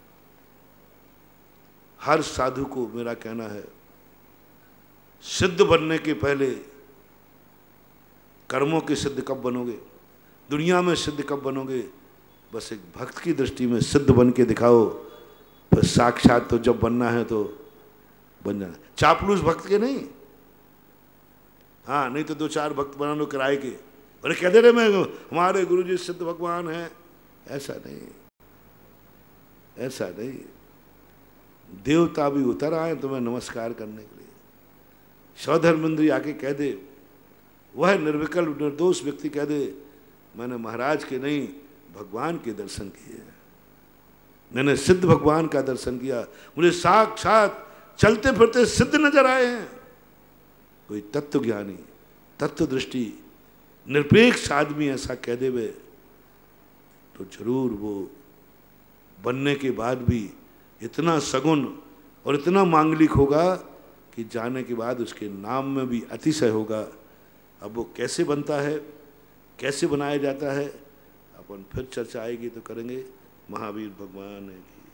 हर साधु को मेरा कहना है, सिद्ध बनने के पहले कर्मों के सिद्ध कब बनोगे, दुनिया में सिद्ध कब बनोगे, बस एक भक्त की दृष्टि में सिद्ध बन के दिखाओ। फिर साक्षात तो जब बनना है तो बन जाना। चापलूस भक्त के नहीं, हाँ नहीं तो दो चार भक्त बना लो किराए के, अरे कहते रहे मैं हमारे गुरुजी सिद्ध भगवान हैं। ऐसा नहीं, ऐसा नहीं। देवता भी उतर आए तुम्हें नमस्कार करने के लिए। सौधर्मेंद्री आके कह दे, वह निर्विकल्प निर्दोष व्यक्ति कह दे, मैंने महाराज के नहीं भगवान के दर्शन किए, मैंने सिद्ध भगवान का दर्शन किया, मुझे साक्षात चलते फिरते सिद्ध नजर आए हैं। कोई तत्व ज्ञानी, तत्व दृष्टि, निरपेक्ष आदमी ऐसा कह देवे तो जरूर वो बनने के बाद भी इतना सगुन और इतना मांगलिक होगा कि जाने के बाद उसके नाम में भी अतिशय होगा। अब वो कैसे बनता है, कैसे बनाया जाता है, अपन फिर चर्चा आएगी तो करेंगे। महावीर भगवान की